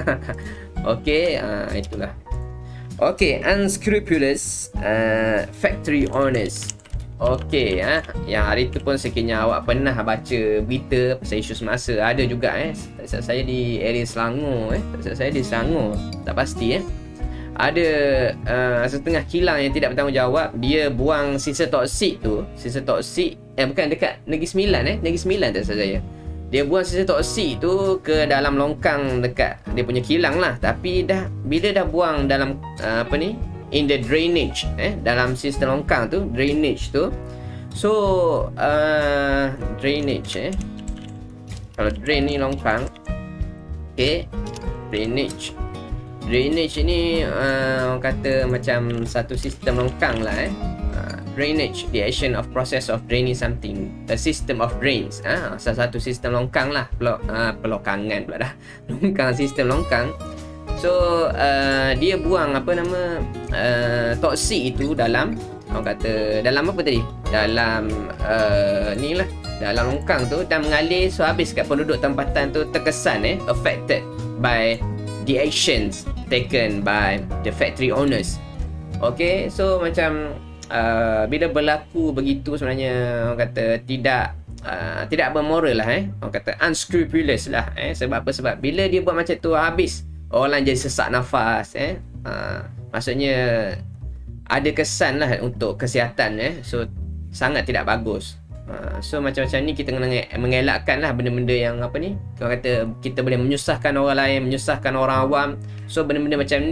Okay, ha, itulah. Okay, unscrupulous uh, factory owners. Okey, eh. Yang hari tu pun sekiranya awak pernah baca berita pasal isu semasa, ada juga eh. Tak silap saya di area Selangor eh. Tak silap saya di Selangor, tak pasti eh. Ada uh, setengah kilang yang tidak bertanggungjawab, dia buang sisa toksik tu, sisa toksik eh bukan dekat Negeri Sembilan eh, Negeri Sembilan tak silap saya. Dia buang sisa toksik tu ke dalam longkang dekat dia punya kilang lah. Tapi dah bila dah buang dalam uh, apa ni? In the drainage eh, dalam sistem longkang tu, drainage tu. So uh, drainage eh, kalau drain ni longkang. Okay, drainage. Drainage ni uh, orang kata macam satu sistem longkang lah eh. uh, Drainage, the action of process of draining something, a system of drains. Ah, uh, salah satu sistem longkang lah. Pelok, uh, pelokangan pula dah. Longkang, sistem longkang. So uh, dia buang apa nama uh, toksik itu dalam, orang kata dalam apa tadi? Dalam uh, ni lah, dalam longkang tu, dan mengalir. So habis kat penduduk tempatan tu terkesan eh, affected by the actions taken by the factory owners. Okay, so macam uh, bila berlaku begitu sebenarnya orang kata tidak uh, tidak bermoral lah eh. Orang kata unscrupulous lah eh. Sebab apa? Sebab bila dia buat macam tu, habis orang jadi sesak nafas eh. Uh, maksudnya ada kesan lah untuk kesihatan eh. So sangat tidak bagus. Uh, so macam-macam ni kita kena mengelakkan lah benda-benda yang apa ni, orang kata kita boleh menyusahkan orang lain, menyusahkan orang awam. So benda-benda macam ni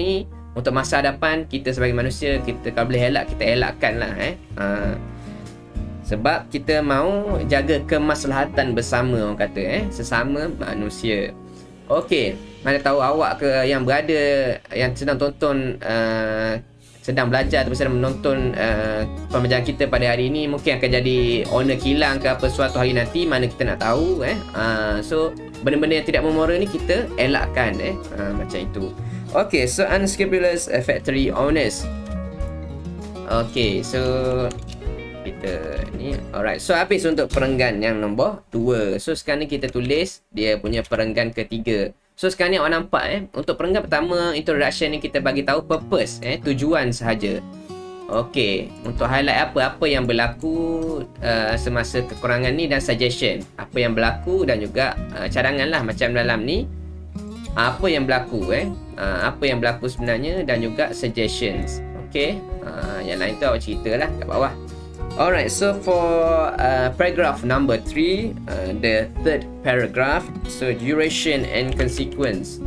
untuk masa hadapan kita sebagai manusia, kita kalau boleh elak, kita elakkan lah eh. Uh, sebab kita mau jaga kemaslahatan bersama, orang kata eh, sesama manusia. Okey, mana tahu awak ke yang berada, yang sedang tonton, uh, sedang belajar atau sedang menonton uh, pembelajaran kita pada hari ini, mungkin akan jadi owner kilang ke apa suatu hari nanti, mana kita nak tahu eh. Uh, so benda-benda yang tidak memora ni kita elakkan eh, uh, macam itu. Okey, so unscrupulous uh, factory owners. Okey, so kita ni alright. So habis untuk perenggan yang nombor dua. So sekarang ni kita tulis dia punya perenggan ketiga. So sekarang ni awak nampak eh, untuk perenggan pertama introduction ni kita bagi tahu purpose eh, tujuan sahaja. Okey, untuk highlight apa apa yang berlaku uh, semasa kekurangan ni dan suggestion. Apa yang berlaku dan juga uh, cadangan lah, macam dalam ni apa yang berlaku eh, uh, apa yang berlaku sebenarnya dan juga suggestions. Okey, uh, yang lain tu awak ceritalah kat bawah. Alright, so for uh, paragraph number three, uh, the third paragraph, so duration and consequence.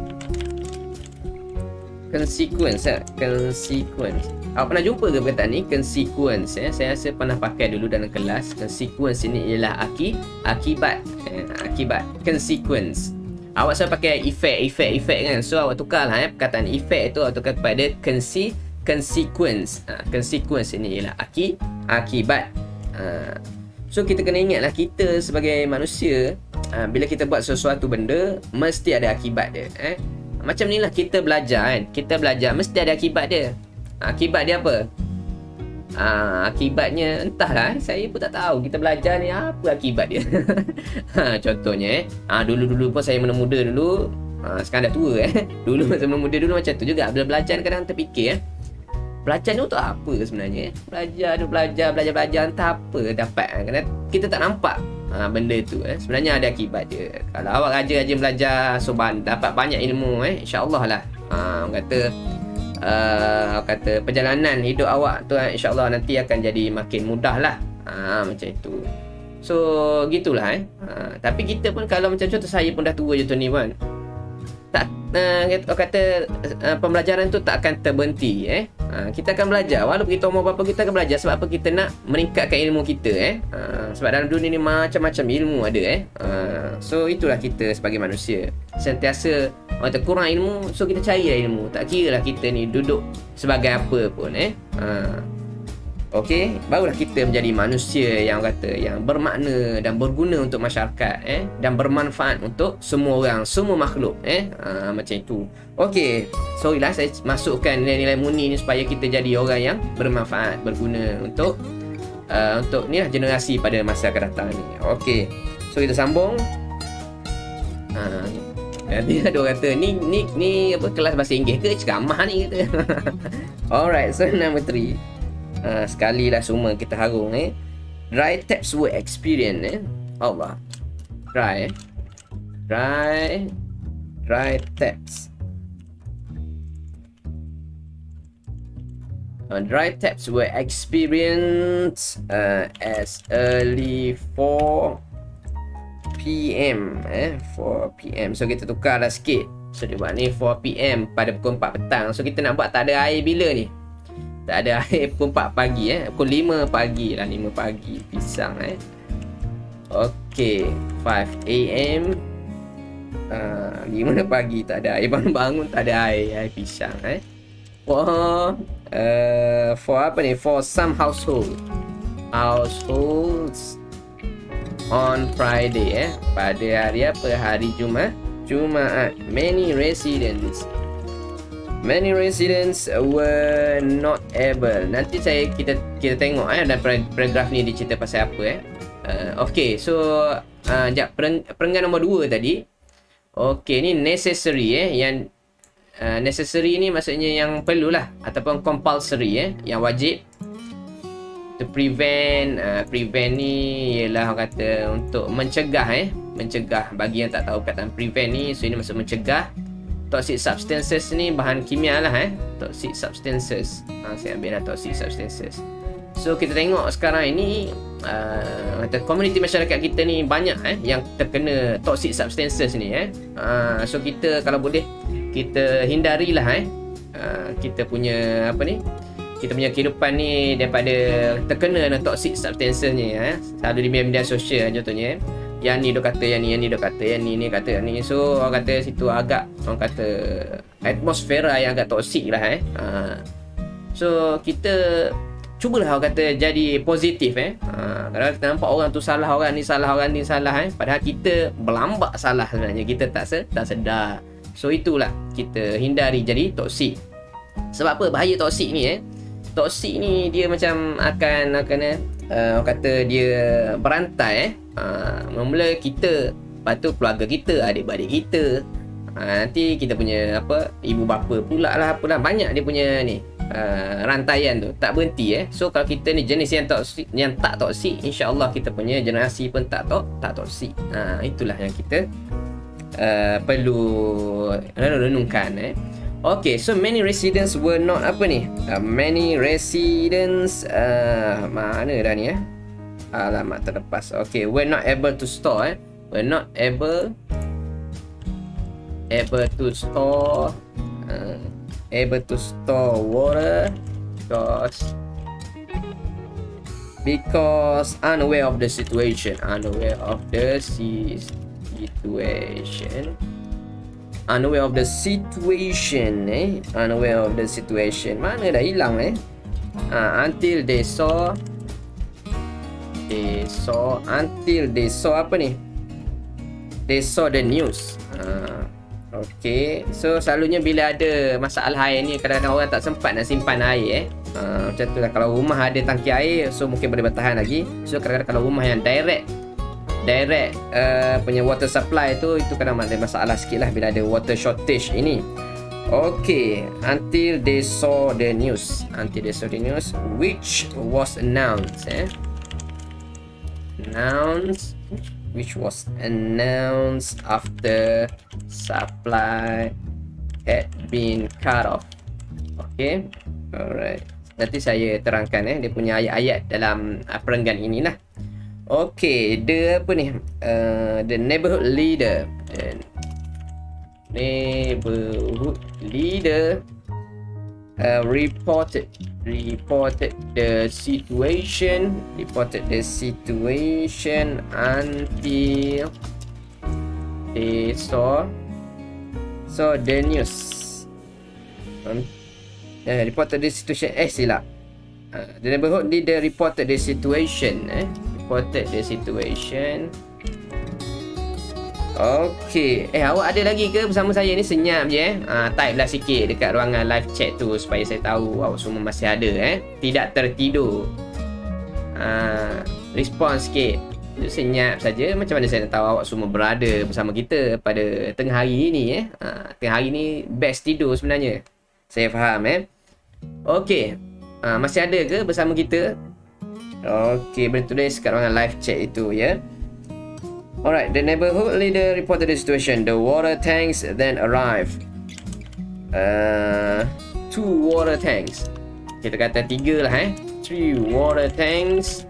Consequence, eh? Consequence. Awak pernah jumpa ke perkataan ni? Consequence, eh? Saya rasa pernah pakai dulu dalam kelas. Consequence ini ialah aki, akibat, eh? Akibat. Consequence. Awak selalu pakai effect, effect, effect kan? So awak tukarlah eh? Perkataan effect tu awak tukar kepada consi, consequence. Ha, consequence ini ialah aki, akibat. Ha. So kita kena ingatlah, kita sebagai manusia, ha, bila kita buat sesuatu benda mesti ada akibat dia eh? Macam ni lah kita belajar kan, kita belajar mesti ada akibat dia. Akibat dia apa? Ha, akibatnya entahlah, saya pun tak tahu. Kita belajar ni apa akibat dia. Ha, contohnya eh, ha, dulu-dulu pun saya muda-muda dulu, ha, sekarang dah tua eh. Dulu masa muda dulu macam tu juga. Bila belajar kadang terfikir eh, belajar ni untuk apa sebenarnya? Belajar tu belajar, belajar-belajar entah apa dapat. Kerana kita tak nampak ha, benda tu eh. Sebenarnya ada akibat dia. Kalau awak rajin-rajin belajar, so dapat banyak ilmu eh, insya-Allah lah. Ha, orang kata uh, orang kata perjalanan hidup awak tu eh, insya-Allah nanti akan jadi makin mudah lah. Ha, macam itu. So gitulah eh. Ha, tapi kita pun kalau macam contoh saya pun dah tua je tu ni kan. Tak uh, orang kata uh, pembelajaran tu tak akan terberhenti eh. Uh, kita akan belajar walaupun kita umur berapa, kita akan belajar sebab apa? Kita nak meningkatkan ilmu kita eh. Uh, sebab dalam dunia ni macam-macam ilmu ada eh. Uh, so itulah kita sebagai manusia. Sentiasa orang kata kurang ilmu, so kita cari ilmu. Tak kira lah kita ni duduk sebagai apa pun eh. Uh, Okey, barulah kita menjadi manusia yang kata yang bermakna dan berguna untuk masyarakat eh, dan bermanfaat untuk semua orang, semua makhluk eh. Ha, macam itu. Okey, sorry lah saya masukkan nilai-nilai murni ni supaya kita jadi orang yang bermanfaat, berguna untuk uh, untuk ni lah generasi pada masa akan datang ni. Okey. So kita sambung. Ha, nanti ada orang kata ni ni ni apa kelas bahasa Inggeris ke ceramah ni kata. Alright, so number three. Uh, sekali lah semua kita harung eh. Dry taps were experience eh. Allah. Dry eh. Dry Dry taps. Uh, dry taps were experienced uh, as early four p m eh, four p m So kita tukar lah sikit. So dia buat ni four p m pada pukul empat petang. So kita nak buat tak ada air bila ni? Tak ada air pukul empat pagi eh. Pukul lima pagi lah, lima pagi pisang eh. Okey, five a m uh, lima pagi tak ada air, bangun-bangun tak ada air, air pisang eh. For uh, for apa ni? For some household households on Friday eh. Pada hari apa? Hari Jumaat. Jumaat. Many residents Many residents were not able. Nanti saya kita kita tengok eh dan paragraf ni dia cerita pasal apa eh. Uh, Okey, so uh, jap pereng, perenggan nombor dua tadi. Okey, ni necessary eh, yang uh, necessary ni maksudnya yang perlulah ataupun compulsory eh, yang wajib. To prevent, uh, prevent ni ialah orang kata untuk mencegah eh, mencegah. Bagi yang tak tahu perkataan prevent ni, so ini maksud mencegah. Toxic substances ni bahan kimia lah eh. Toxic substances. Ha, saya ambil lah toxic substances. So kita tengok sekarang ini uh, komuniti masyarakat kita ni banyak eh yang terkena toxic substances ni eh. Uh, so kita kalau boleh kita hindarilah eh uh, kita punya apa ni, kita punya kehidupan ni daripada terkena dengan toxic substances ni eh. Selalu di media sosial contohnya eh. Yang ni dia kata, yang ni, yang ni dia kata, yang ni ni kata, yang ni. So orang kata situ agak, orang kata atmosfera yang agak toksik lah eh. Ha. So kita cubalah orang kata jadi positif eh. Ha. Kadang-kadang kita nampak orang tu salah, orang ni salah, orang ni salah eh. Padahal kita berlambak salah sebenarnya. Kita tak, se tak sedar. So itulah kita hindari jadi toksik. Sebab apa bahaya toksik ni eh? Toksik ni dia macam akan akan eh, uh, orang kata dia berantai eh. Uh, mula kita, lepas tu keluarga kita, adik-adik kita, uh, nanti kita punya apa ibu bapa pula lah, apalah banyak dia punya ni uh, rantaian tu tak berhenti eh. So kalau kita ni jenis yang toksik, yang tak toksik, insya-Allah kita punya generasi pun tak tok tak toksik. Uh, itulah yang kita uh, perlu renungkan eh. Okay, so many residents were not apa ni? Uh, many residents uh, mana dah ni eh? Alamat terlepas. Okay, we're not able to store eh. We're not able able to store uh, able to store water because because unaware of the situation, unaware of the situation. Unaware of the situation eh unaware of the situation mana dah hilang eh uh, until they saw they saw until they saw apa ni they saw the news. uh, Okay, so selalunya bila ada masalah air ni, kadang-kadang orang tak sempat nak simpan air eh. uh, Macam tu lah, kalau rumah ada tangki air, so mungkin boleh bertahan lagi. So kadang-kadang kalau rumah yang direct direct uh, punya water supply tu, itu kadang ada masalah sikit lah bila ada water shortage ini. Okay, until they saw the news, until they saw the news which was announced eh announced which was announced after supply had been cut off. Okay, alright, nanti saya terangkan eh dia punya ayat-ayat dalam uh, perenggan inilah. Okay, the apa ni uh, the neighborhood leader the neighborhood leader uh, reported reported the situation reported the situation until they saw saw the news um, uh, reported the situation eh silap uh, the neighborhood leader reported the situation eh reported the situation. Okay, eh awak ada lagi ke bersama saya ni? Senyap je eh. Ha, type lah sikit dekat ruangan live chat tu supaya saya tahu awak semua masih ada eh. Tidak tertidur. Ha, respon sikit. Senyap saja. Macam mana saya nak tahu awak semua berada bersama kita pada tengah hari ni eh. Ha, tengah hari ni best tidur sebenarnya. Saya faham eh. Okay, ha, masih ada ke bersama kita? Okay, boleh tulis kat ruangan live chat itu ya. Alright, the neighborhood leader reported the situation. The water tanks then arrived. Uh, two water tanks. Kita kata tiga lah eh. Three water tanks.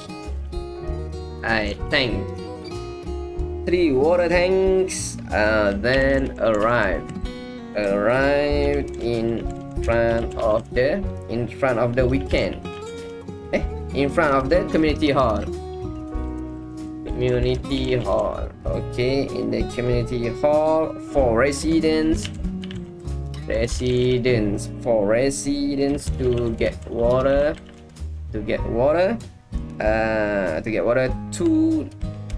I tank. Three water tanks uh, then arrived. Arrived in front of the in front of the weekend. Eh, in front of the community hall. Community hall. Okay, in the community hall for residents residents for residents to get water to get water uh to get water to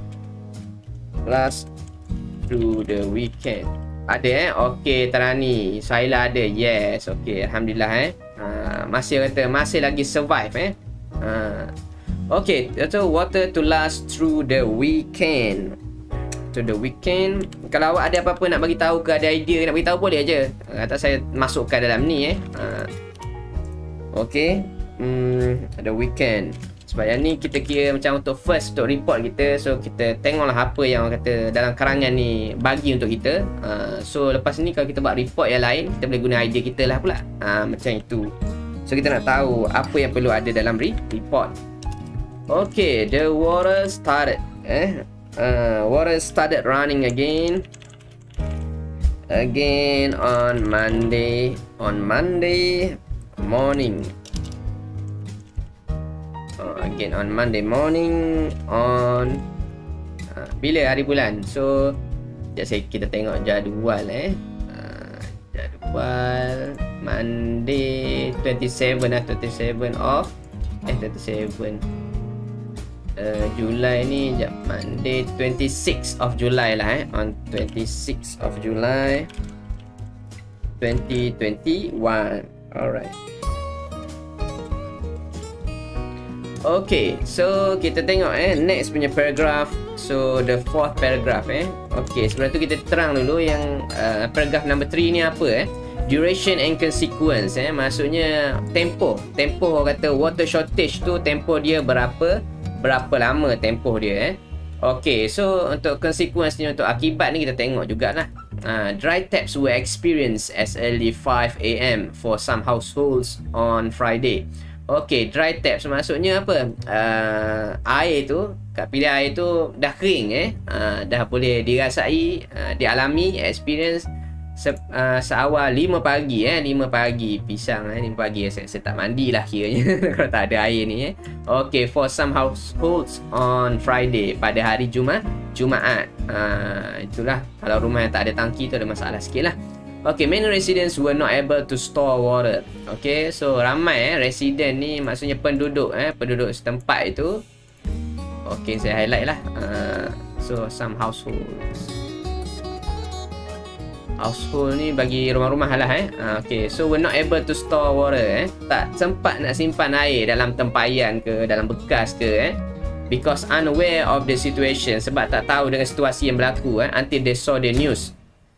last through the weekend. Ada eh? Okay, Tarani Saila ada. Yes, okay, alhamdulillah eh. Uh, masih kata masih lagi survive eh. Uh, Okay, so water to last through the weekend. To the weekend. Kalau awak ada apa-apa nak bagi tahu ke, ada idea nak bagi tahu, boleh aja. Kata saya masukkan dalam ni eh. Ha. Okay. Hmm, the weekend. Sebab yang ni kita kira macam untuk first untuk report kita. So kita tengoklah apa yang orang kata dalam karangan ni bagi untuk kita. Ha. So lepas ni kalau kita buat report yang lain, kita boleh guna idea kita lah pula. Ha, macam itu. So kita nak tahu apa yang perlu ada dalam report. Okay, the water started. Eh, uh, water started running again. again on Monday on Monday morning. Uh, again on Monday morning on uh, bila hari bulan. So sekejap kita tengok jadual eh. Uh, jadual Monday twenty-seven lah, twenty-seven of eh twenty-seven uh, Julai ni jap, Monday twenty-six of July lah eh, on twenty-six of July twenty twenty-one. Alright. Okay, so kita tengok eh next punya paragraph. So the fourth paragraph eh. Okay, sebelum tu kita terang dulu yang uh, paragraph number three ni apa eh. Duration and consequence eh. Maksudnya tempoh. Tempoh orang kata water shortage tu tempoh dia berapa, berapa lama tempoh dia eh. Okay, so untuk consequence ni, untuk akibat ni kita tengok jugalah. Uh, dry taps were experienced as early five A M for some households on Friday. Okay, dry taps maksudnya apa? Uh, air tu, kat pilihan air tu dah kering eh. Uh, dah boleh dirasai, uh, dialami, experience se, uh, seawal lima pagi eh. lima pagi pisang eh. lima pagi saya, saya tak mandi lah kiranya kalau tak ada air ni eh. Okay, for some households on Friday, pada hari Jumaat. Jumaat. Uh, itulah, kalau rumah yang tak ada tangki tu ada masalah sikit lah. Okay, many residents were not able to store water. Okay, so ramai eh resident ni, maksudnya penduduk eh penduduk setempat itu. Okay, saya highlight lah. Uh, so some households. Household ni bagi rumah-rumah lah eh. Uh, okay, so were not able to store water eh. Tak sempat nak simpan air dalam tempayan ke, dalam bekas ke eh. Because unaware of the situation, sebab tak tahu dengan situasi yang berlaku eh, until they saw the news.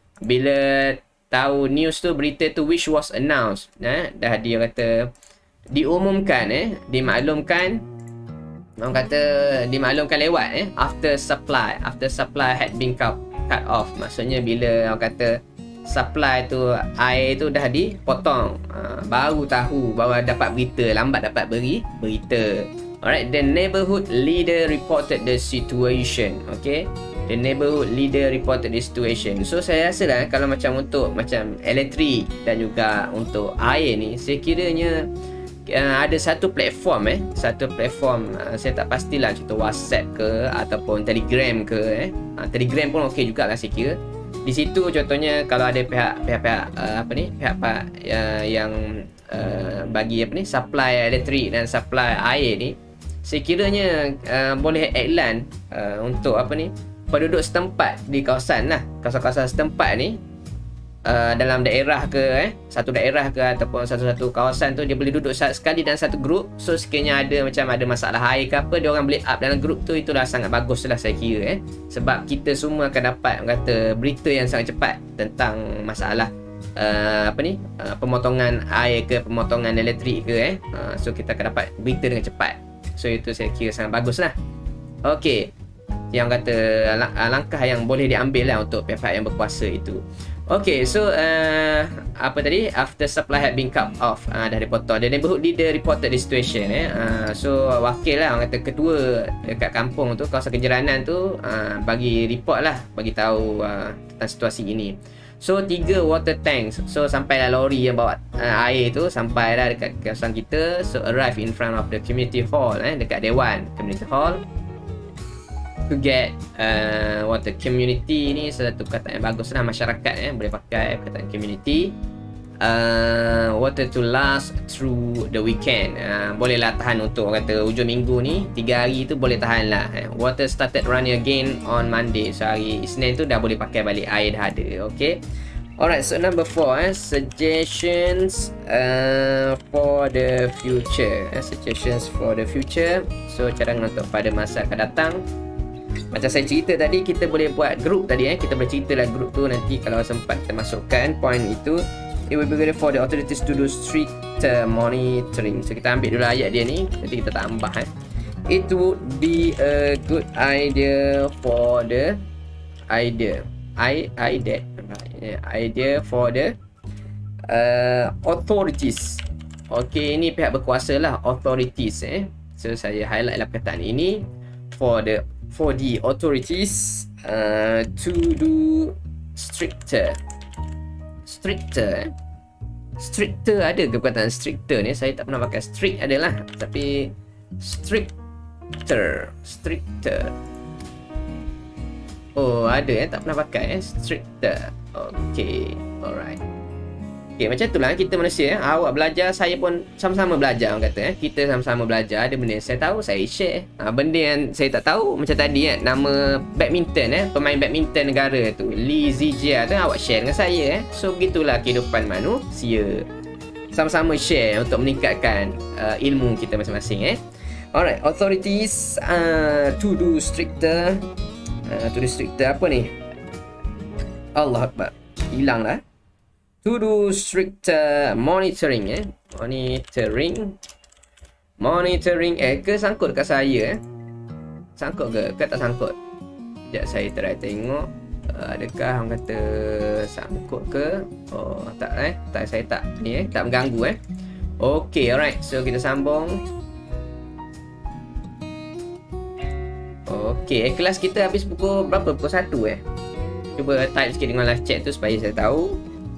Bila tahu news tu, berita tu which was announced eh, dah dia kata diumumkan eh, dimaklumkan, orang kata dimaklumkan lewat eh, after supply after supply had been cut, cut off. Maksudnya bila orang kata supply tu, air tu dah dipotong, uh, baru tahu, baru dapat berita, lambat dapat beri berita. Alright, the neighborhood leader reported the situation. Okay, the neighborhood leader reported the situation. So saya rasa lah, kalau macam untuk macam elektrik dan juga untuk air ni, saya kiranya uh, ada satu platform eh, satu platform, uh, saya tak pastilah, contoh WhatsApp ke ataupun Telegram ke eh. Uh, Telegram pun okey jugalah saya kira. Di situ contohnya kalau ada pihak pihak-pihak uh, apa ni, pihak-pihak uh, yang uh, bagi apa ni, supply elektrik dan supply air ni, saya kiranya uh, boleh iklan uh, untuk apa ni, penduduk setempat di kawasan lah, kawasan-kawasan setempat ni, uh, dalam daerah ke eh, satu daerah ke ataupun satu-satu kawasan tu, dia boleh duduk sekali dalam satu grup. So sekiranya ada macam ada masalah air ke apa, dia orang boleh up dalam grup tu. Itulah sangat bagus lah saya kira eh, sebab kita semua akan dapat kata berita yang sangat cepat tentang masalah uh, apa ni, uh, pemotongan air ke, pemotongan elektrik ke eh. Uh, so kita akan dapat berita dengan cepat. So itu saya kira sangat bagus lah. Okay, yang kata lang langkah yang boleh diambil lah untuk pihak-pihak yang berkuasa itu. Okay, so uh, apa tadi, after supply had been cut off, uh, dah dipotong, the neighborhood leader reported the situation eh. Uh, so wakil lah, orang kata ketua dekat kampung tu, kawasan kejiranan tu, uh, bagi report lah, bagi tahu uh, tentang situasi ini. So tiga water tanks, so sampailah lori yang bawa uh, air tu, sampailah dekat kawasan kita. So arrive in front of the community hall eh, dekat Dewan Community Hall to get uh, water. Community ni satu kata yang bagus lah, masyarakat eh, boleh pakai perkataan community. Uh, water to last through the weekend, uh, bolehlah tahan untuk kata hujung minggu ni, tiga hari tu boleh tahan lah eh. Water started running again on Monday, so hari Isnin tu dah boleh pakai balik, air dah ada. Okay, alright, so number four eh, suggestions uh, for the future eh, suggestions for the future. So cadangan untuk pada masa akan datang. Macam saya cerita tadi, kita boleh buat group tadi eh, kita boleh cerita lah group tu, nanti kalau sempat kita masukkan point itu. It will be good for the authorities to do strict uh, monitoring. So kita ambil dulu ayat dia ni, nanti kita tambah eh. It would be a good idea for the idea I idea idea for the uh, authorities. Okay, ini pihak berkuasa lah, authorities eh. So saya highlight lah perkataan ini, for the for the authorities uh, to do stricter Stricter. Eh? Stricter ada ke perkataan stricter ni? Saya tak pernah pakai. Strict adalah, tapi stricter, stricter. Oh, ada eh, tak pernah pakai eh, stricter. Okay, alright. Okay, macam itulah kita manusia eh. Awak belajar, saya pun sama-sama belajar orang kata eh. Kita sama-sama belajar. Ada benda yang saya tahu, saya share. Ha, benda yang saya tak tahu, macam tadi eh, nama badminton eh, pemain badminton negara tu, Lee Zijia tu, awak share dengan saya eh. So begitulah kehidupan manusia. Sama-sama share untuk meningkatkan uh, ilmu kita masing-masing eh. Alright, authorities uh, to do stricter. Uh, to do stricter apa ni? Allah Akbar. Hilang lah. To do stricter monitoring eh. Monitoring. Monitoring eh ke sangkut dekat saya eh. Sangkut ke? Ke tak sangkut? Sekejap saya try tengok. Uh, adakah orang kata sangkut ke? Oh tak eh. Tak, saya tak ni eh. Tak mengganggu eh. Okay, alright. So kita sambung. Okay, eh, kelas kita habis pukul berapa? Pukul satu eh. Cuba type sikit dengan live chat tu supaya saya tahu.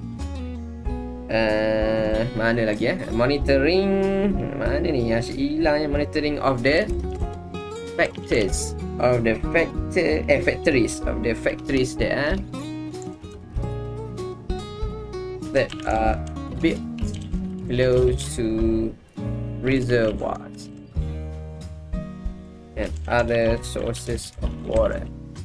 Uh, mana lagi eh? Monitoring. Mana ni? Yang hilangnya monitoring of the factors of the factor eh factories of the factories there eh? That are built close to reservoirs and other sources of water.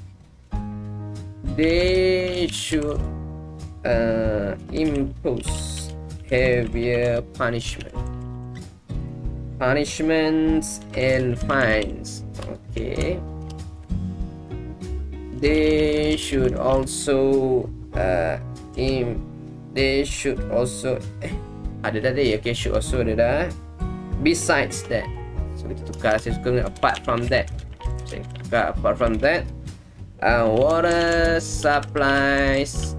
They should uh, impose heavier punishment, punishments and fines. Okay. They should also uh, im they should also eh, ada dah dia. Okay, should also ada dah. Besides that, so kita tukar. Saya suka apart from that. Saya tukar apart from that. Uh, water supplies.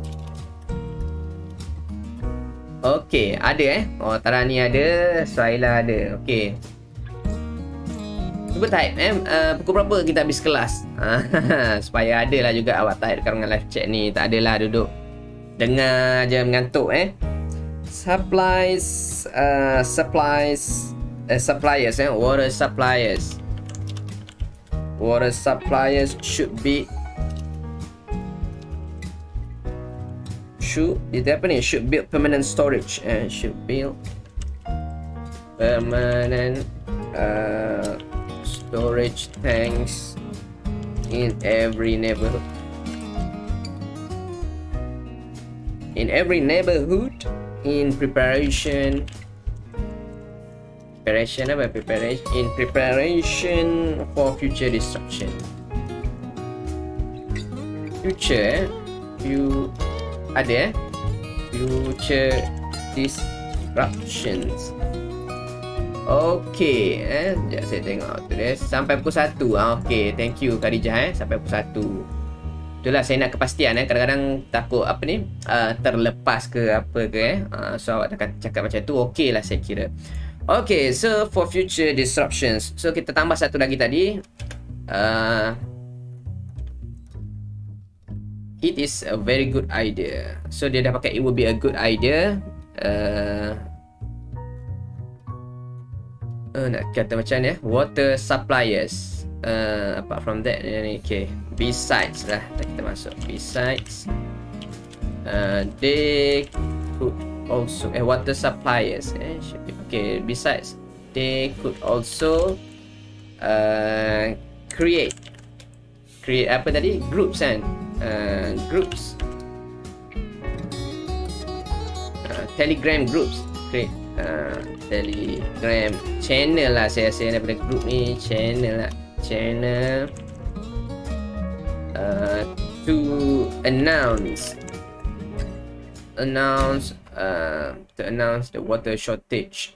Okay, ada eh. Oh, Tarani ada, Suhaila ada. Okay. Cuba type eh, uh, pukul berapa kita habis kelas? Supaya ada lah juga awak type dekat dengan live chat ni. Tak adalah duduk dengar je mengantuk eh. Supplies, uh, supplies, uh, suppliers eh, water suppliers. Water suppliers should be should itu apa ni? Should build permanent storage and eh? Should build permanent uh, storage tanks in every neighborhood. In every neighborhood in preparation preparation apa preparation in preparation for future destruction. Future eh? You ada eh? Future disruptions. Okay eh? Sekejap saya tengok tu dia. Sampai pukul satu ah, okay, thank you Khadijah eh? Sampai pukul satu. Itulah saya nak kepastian eh. Kadang-kadang takut apa ni uh, terlepas ke apa ke eh? uh, So awak akan cakap macam tu, okay lah saya kira. Okay, so for future disruptions, so kita tambah satu lagi tadi. uh, It is a very good idea. So dia dah pakai it would be a good idea. Uh, uh, nak kata macam ni eh? Water suppliers. Uh, apart from that, okay. Besides lah, kita masuk. Besides, uh, they could also eh water suppliers. Eh, should be okay. Besides, they could also uh, create create apa tadi? Groups kan? Uh, groups, uh, telegram groups, create uh, telegram channel lah. Saya rasa daripada group ni channel lah, channel uh, to announce announce uh, to announce the water shortage,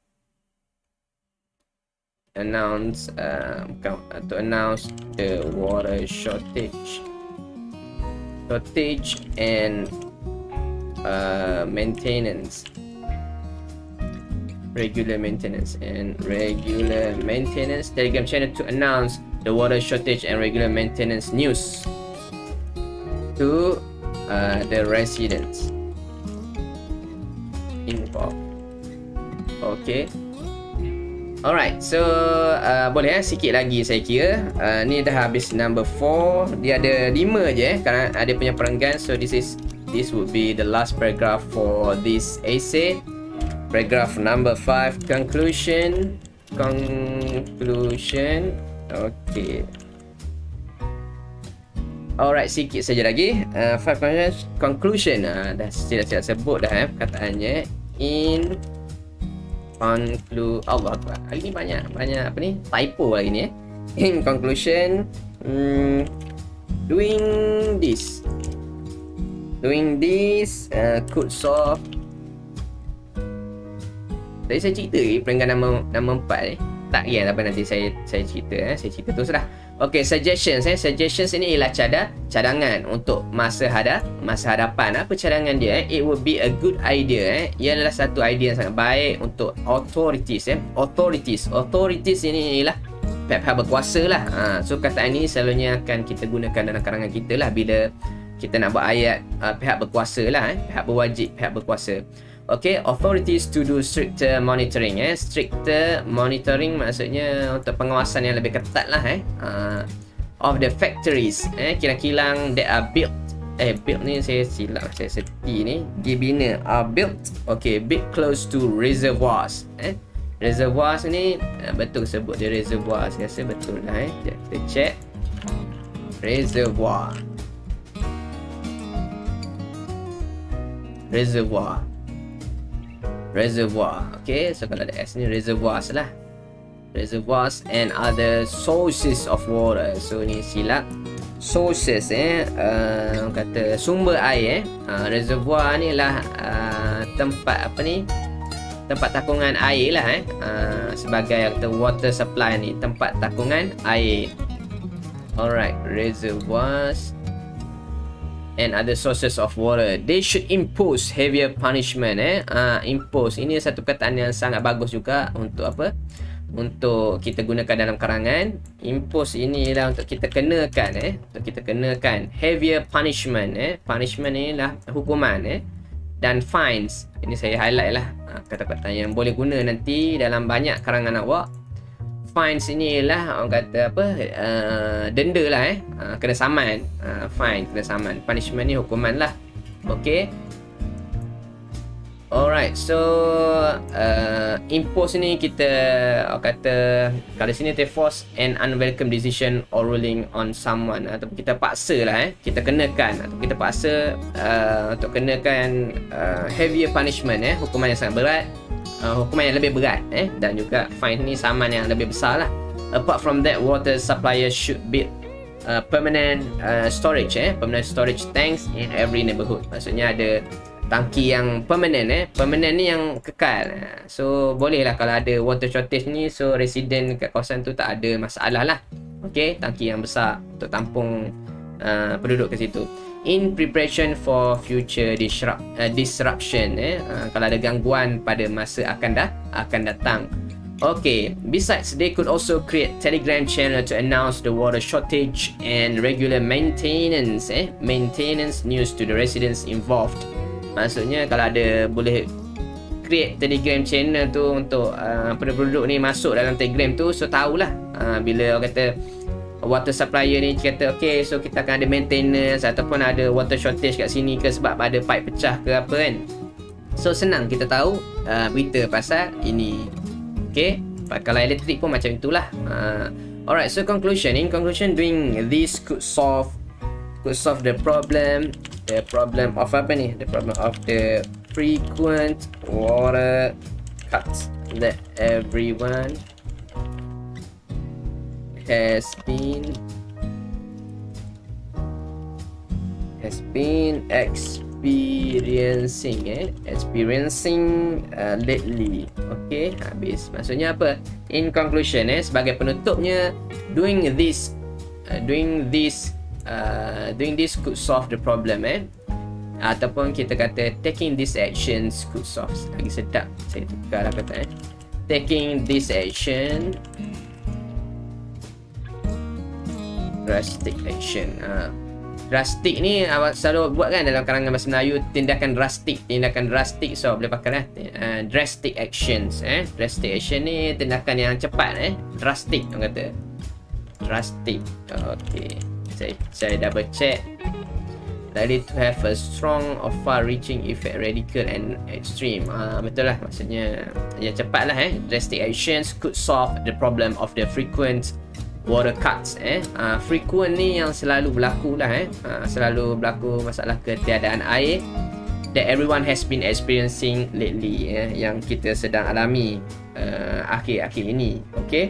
announce uh, to announce the water shortage shortage and uh, maintenance, regular maintenance and regular maintenance. Telegram channel to announce the water shortage and regular maintenance news to uh, the residents. involved. Okay. Alright, so uh, boleh eh sikit lagi saya kira. Uh, ni dah habis number four. Dia ada lima je eh kerana ada punya perenggan. So this is this would be the last paragraph for this essay. Paragraph number five, conclusion. Conclusion. Okay. Alright, sikit saja lagi. Uh, five conclusion. Uh, dah silap-silap sebut dah eh perkataannya. In conclude, Allah Akbar. Hari ni banyak banyak apa ni? Typo lagi ni eh. In conclusion, hmm, doing this. Doing this uh, could solve. Tadi saya cerita ke perenggan nama nama empat ni? Tak ya, apa nanti saya saya cerita eh. Saya cerita terus lah. Okay, suggestions eh. Suggestions ini ialah cadar, cadangan untuk masa hadap, masa hadapan. Apa cadangan dia eh? It would be a good idea eh. Ia adalah satu idea yang sangat baik untuk authorities eh. Authorities. Authorities ini ialah pihak-pihak berkuasa lah. Ha, so perkataan ini selalunya akan kita gunakan dalam karangan kita lah bila kita nak buat ayat uh, pihak berkuasa lah eh. Pihak berwajib, pihak berkuasa. Okay, authorities to do stricter monitoring eh. Stricter monitoring maksudnya untuk pengawasan yang lebih ketat lah eh. Uh, of the factories eh, kilang-kilang that are built. Eh, built ni saya silap, saya seti ni. Dibina, are built. Okay, built close to reservoirs eh. Reservoirs ni uh, betul sebut dia reservoir. Saya rasa betul lah eh. Sekejap kita check. Reservoir. Reservoir. Reservoir. Okay, so kalau ada S ni reservoirs lah. Reservoirs and other sources of water. So ni silap. Sources eh uh, kata sumber air eh. Uh, reservoir ni lah uh, tempat apa ni? Tempat takungan air lah eh. Uh, sebagai kata water supply ni, tempat takungan air. Alright, reservoirs and other sources of water. They should impose heavier punishment eh. Uh, impose ini satu perkataan yang sangat bagus juga untuk apa? Untuk kita gunakan dalam karangan. Impose ini ialah untuk kita kenakan eh. Untuk kita kenakan heavier punishment eh. Punishment ni lah hukuman eh. Dan fines. Ini saya highlight lah uh, kata-kata yang boleh guna nanti dalam banyak karangan awak. Fines ini ialah orang kata apa uh, denda lah eh uh, kena saman uh, fine kena saman. Punishment ni hukuman lah. Okay. Alright, so uh, impose ni kita orang kata kalau sini kita force an unwelcome decision or ruling on someone ataupun kita paksa lah eh kita kenakan atau kita paksa uh, untuk kenakan uh, heavier punishment eh hukuman yang sangat berat. Uh, hukuman yang lebih berat eh dan juga fine ni saman yang lebih besar lah. Apart from that, water suppliers should build uh, permanent uh, storage eh permanent storage tanks in every neighborhood. Maksudnya ada tangki yang permanent eh permanent ni yang kekal. So boleh lah kalau ada water shortage ni, so resident kat kawasan tu tak ada masalah lah. Okay, tangki yang besar untuk tampung uh, penduduk ke situ. In preparation for future disrupt, uh, disruption eh uh, kalau ada gangguan pada masa akan dah akan datang. Okay, besides they could also create telegram channel to announce the water shortage and regular maintenance eh maintenance news to the residents involved. Maksudnya kalau ada boleh create telegram channel tu untuk uh, penduduk ni masuk dalam telegram tu, so tahulah uh, bila orang kata water supplier ni kata okay, so kita akan ada maintenance ataupun ada water shortage kat sini ke sebab ada pipe pecah ke apa kan. So senang kita tahu uh, berita pasal ini. Okay, kalau elektrik pun macam itulah. uh, Alright, so conclusion. In conclusion, doing this could solve could solve the problem the problem of apa ni the problem of the frequent water cuts that everyone has been has been experiencing eh experiencing uh, lately. Okay, habis. Maksudnya apa? In conclusion eh sebagai penutupnya, doing this uh, doing this uh, doing this could solve the problem eh ataupun kita kata taking these actions could solve. Lagi sedap saya tukar lah kata eh taking this action, drastic action. Uh, Drastic ni awak selalu buat kan dalam karangan bahasa Melayu, tindakan drastik, tindakan drastik, so boleh pakai lah uh, drastic actions eh. Drastic action ni tindakan yang cepat eh. Drastic orang kata. Drastic. Okey. Saya saya double check. Likely to have a strong or far-reaching effect, radical and extreme. Ah, betul lah, maksudnya yang cepat lah eh. Drastic actions could solve the problem of the frequent water cuts eh. Uh, frequent ni yang selalu berlaku lah eh. Uh, selalu berlaku masalah ketiadaan air that everyone has been experiencing lately eh, yang kita sedang alami uh, akhir-akhir ini. Okay,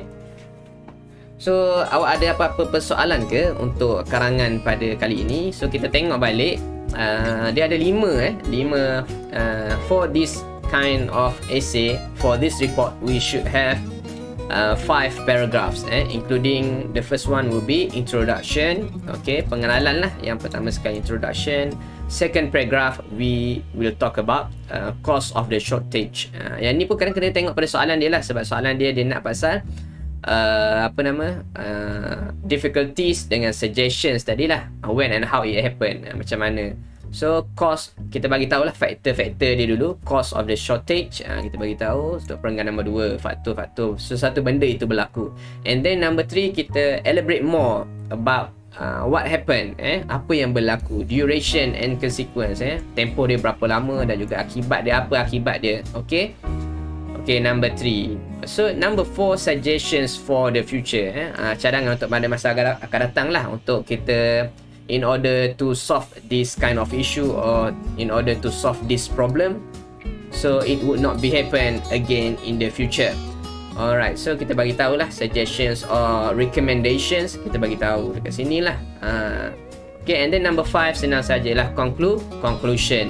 so awak ada apa-apa persoalan ke untuk karangan pada kali ini? So kita tengok balik, uh, dia ada lima eh, lima uh, for this kind of essay, for this report we should have Uh, five paragraphs eh, including the first one will be introduction. Okay, pengenalan lah yang pertama sekali, introduction. Second paragraph we will talk about uh, cause of the shortage. Uh, yang ni pun kadang-kadang tengok pada soalan dia lah, sebab soalan dia dia nak pasal uh, apa nama uh, difficulties dengan suggestions tadi lah, when and how it happen, uh, macam mana. So cause kita bagi tahu lah faktor-faktor dia dulu, cause of the shortage uh, kita bagi tahu untuk perenggan nombor dua, faktor-faktor sesuatu benda itu berlaku. And then number three kita elaborate more about uh, what happened eh, apa yang berlaku, duration and consequence eh, tempoh dia berapa lama dan juga akibat dia, apa akibat dia. Okay, okay, number three. So number four, suggestions for the future eh, uh, cadangan untuk pada masa akan datang lah, untuk kita in order to solve this kind of issue or in order to solve this problem, so it would not be happen again in the future. Alright, so kita bagi tahu lah suggestions or recommendations, kita bagi tahu dekat sini lah. Uh, okay, and then number five senang sajalah, conclude, conclusion.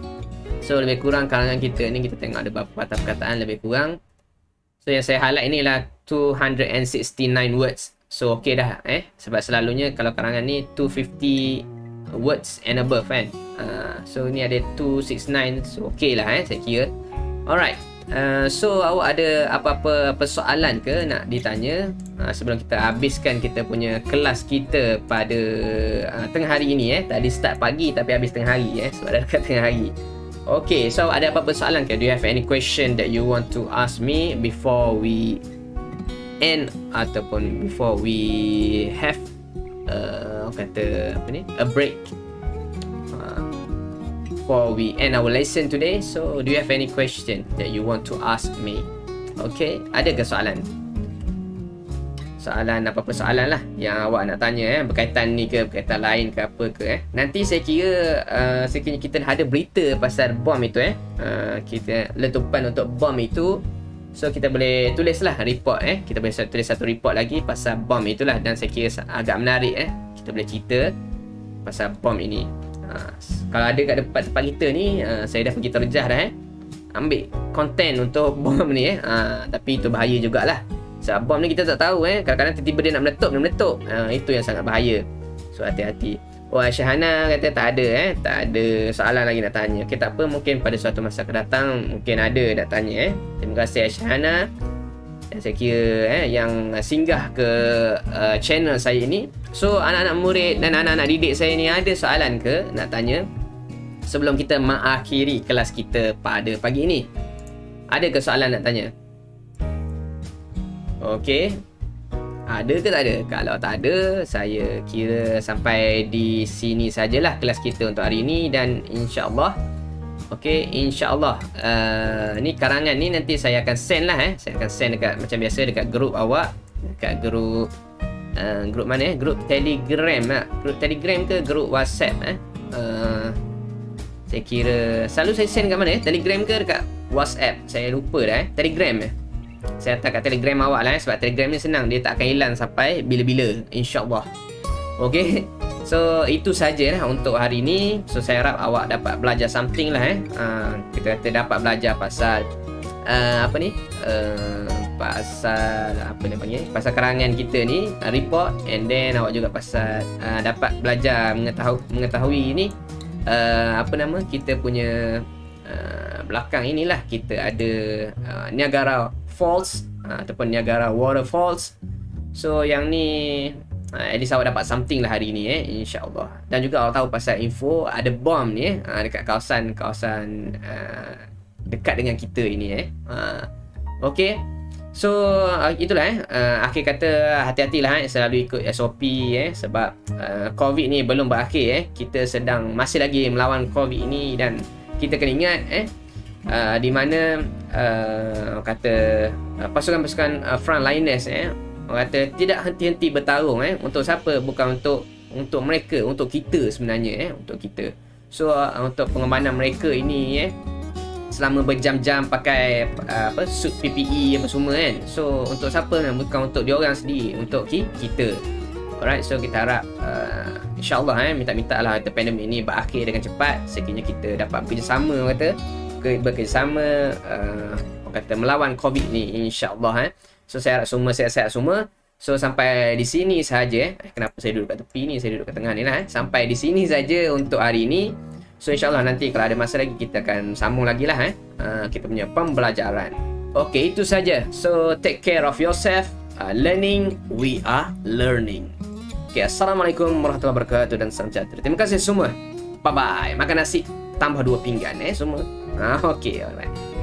So lebih kurang karangan kita ni kita tengok ada beberapa patah perkataan lebih kurang. So yang saya highlight ni lah two hundred sixty-nine words. So okey dah eh, sebab selalunya kalau karangan ni two fifty words and above kan. Uh, so ni ada two sixty-nine, so okey lah eh saya kira. Alright, uh, so awak ada apa-apa persoalan ke nak ditanya uh, sebelum kita habiskan kita punya kelas kita pada uh, tengah hari ini eh. Tadi start pagi tapi habis tengah hari eh, sebab dah dekat tengah hari. Okay, so ada apa-apa soalan ke? Do you have any question that you want to ask me before we end ataupun before we have uh, kata apa ni, a break uh, before we end our lesson today? So do you have any question that you want to ask me? Okay, ada ke soalan? Soalan apa-apa soalan lah yang awak nak tanya eh, berkaitan ni ke, berkaitan lain ke, apa ke eh. Nanti saya kira uh, sekiranya kita dah ada berita pasal bom itu eh, uh, kita letupan untuk bom itu, so kita boleh tulislah report eh, kita boleh tulis satu report lagi pasal bom itulah, dan saya kira agak menarik eh, kita boleh cerita pasal bom ini. Ha, kalau ada kat depan tempat kita ni, uh, saya dah pergi terjah dah eh, ambil konten untuk bom ni eh. Ha, tapi itu bahaya jugalah, sebab bom ni kita tak tahu eh, kadang-kadang tiba-tiba dia nak meletup, dia meletup. Ha, itu yang sangat bahaya. So hati-hati. Oh, Syahana kata tak ada eh, tak ada soalan lagi nak tanya. Okay, tak apa, mungkin pada suatu masa akan datang mungkin ada nak tanya eh. Terima kasih Syahana. Dan saya kira eh yang singgah ke uh, channel saya ini. So anak-anak murid dan anak-anak didik saya ni ada soalan ke nak tanya sebelum kita mengakhiri kelas kita pada pagi ini? Ada ke soalan nak tanya? Okey. Ada ke tak ada? Kalau tak ada, saya kira sampai di sini sajalah kelas kita untuk hari ini. Dan insya-Allah, okey, insya-Allah uh, ni karangan ni nanti saya akan send lah eh. Saya akan send dekat macam biasa dekat grup awak, dekat grup uh, grup mana eh? Grup Telegram lah. Grup Telegram ke grup WhatsApp eh? Uh, saya kira selalu saya send kat mana eh? Telegram ke dekat WhatsApp? Saya lupa dah eh. Telegram eh. Saya hantar kat Telegram awak lah eh, sebab Telegram ni senang, dia tak akan hilang sampai bila-bila, insya-Allah. Okey. So itu sajalah untuk hari ni. So saya harap awak dapat belajar something lah eh. Uh, kita kata dapat belajar pasal uh, apa ni? Uh, pasal apa dia panggil? Pasal karangan kita ni, uh, report, and then awak juga pasal uh, dapat belajar mengetahui mengetahui ni uh, apa nama kita punya uh, belakang inilah kita ada uh, Niagara Falls uh, ataupun Niagara Waterfalls. So yang ni uh, at least awak dapat something lah hari ni, eh, insyaAllah. Dan juga awak tahu pasal info ada bom ni, eh, uh, dekat kawasan kawasan uh, dekat dengan kita ini, eh. Uh, okay. So uh, itulah, eh. uh, akhir kata hati-hatilah, eh. selalu ikut S O P, eh. sebab uh, COVID ni belum berakhir, eh. kita sedang masih lagi melawan COVID ini, dan kita kena ingat, eh, uh, di mana uh, kata uh, pasukan-pasukan uh, frontliners, eh, orang kata tidak henti-henti bertarung, eh. untuk siapa? Bukan untuk untuk mereka, untuk kita sebenarnya, eh. untuk kita. So uh, untuk pengorbanan mereka ini, eh, selama berjam-jam pakai uh, apa suit P P E apa semua, kan. So untuk siapa? Bukan untuk dia orang sendiri, untuk kita. Alright, so kita harap uh, insyaAllah, eh, minta-minta lah kata pandemik ni berakhir dengan cepat, sekiranya kita dapat bekerjasama, kata bekerjasama uh, kata melawan COVID ni, insyaAllah, eh. So saya harap semua sihat-sihat semua. So sampai di sini saja, eh. Kenapa saya duduk kat tepi ni, saya duduk kat tengah ni lah, eh. Sampai di sini saja untuk hari ini. So insyaAllah nanti kalau ada masa lagi kita akan sambung lagi lah, eh. uh, kita punya pembelajaran. Okay, itu saja. So take care of yourself. uh, Learning, we are learning. Okay, Assalamualaikum warahmatullahi wabarakatuh dan salam sejahtera. Terima kasih semua. Bye bye. Makan nasi tambah dua pinggan, eh semua. Ah, okay, alright.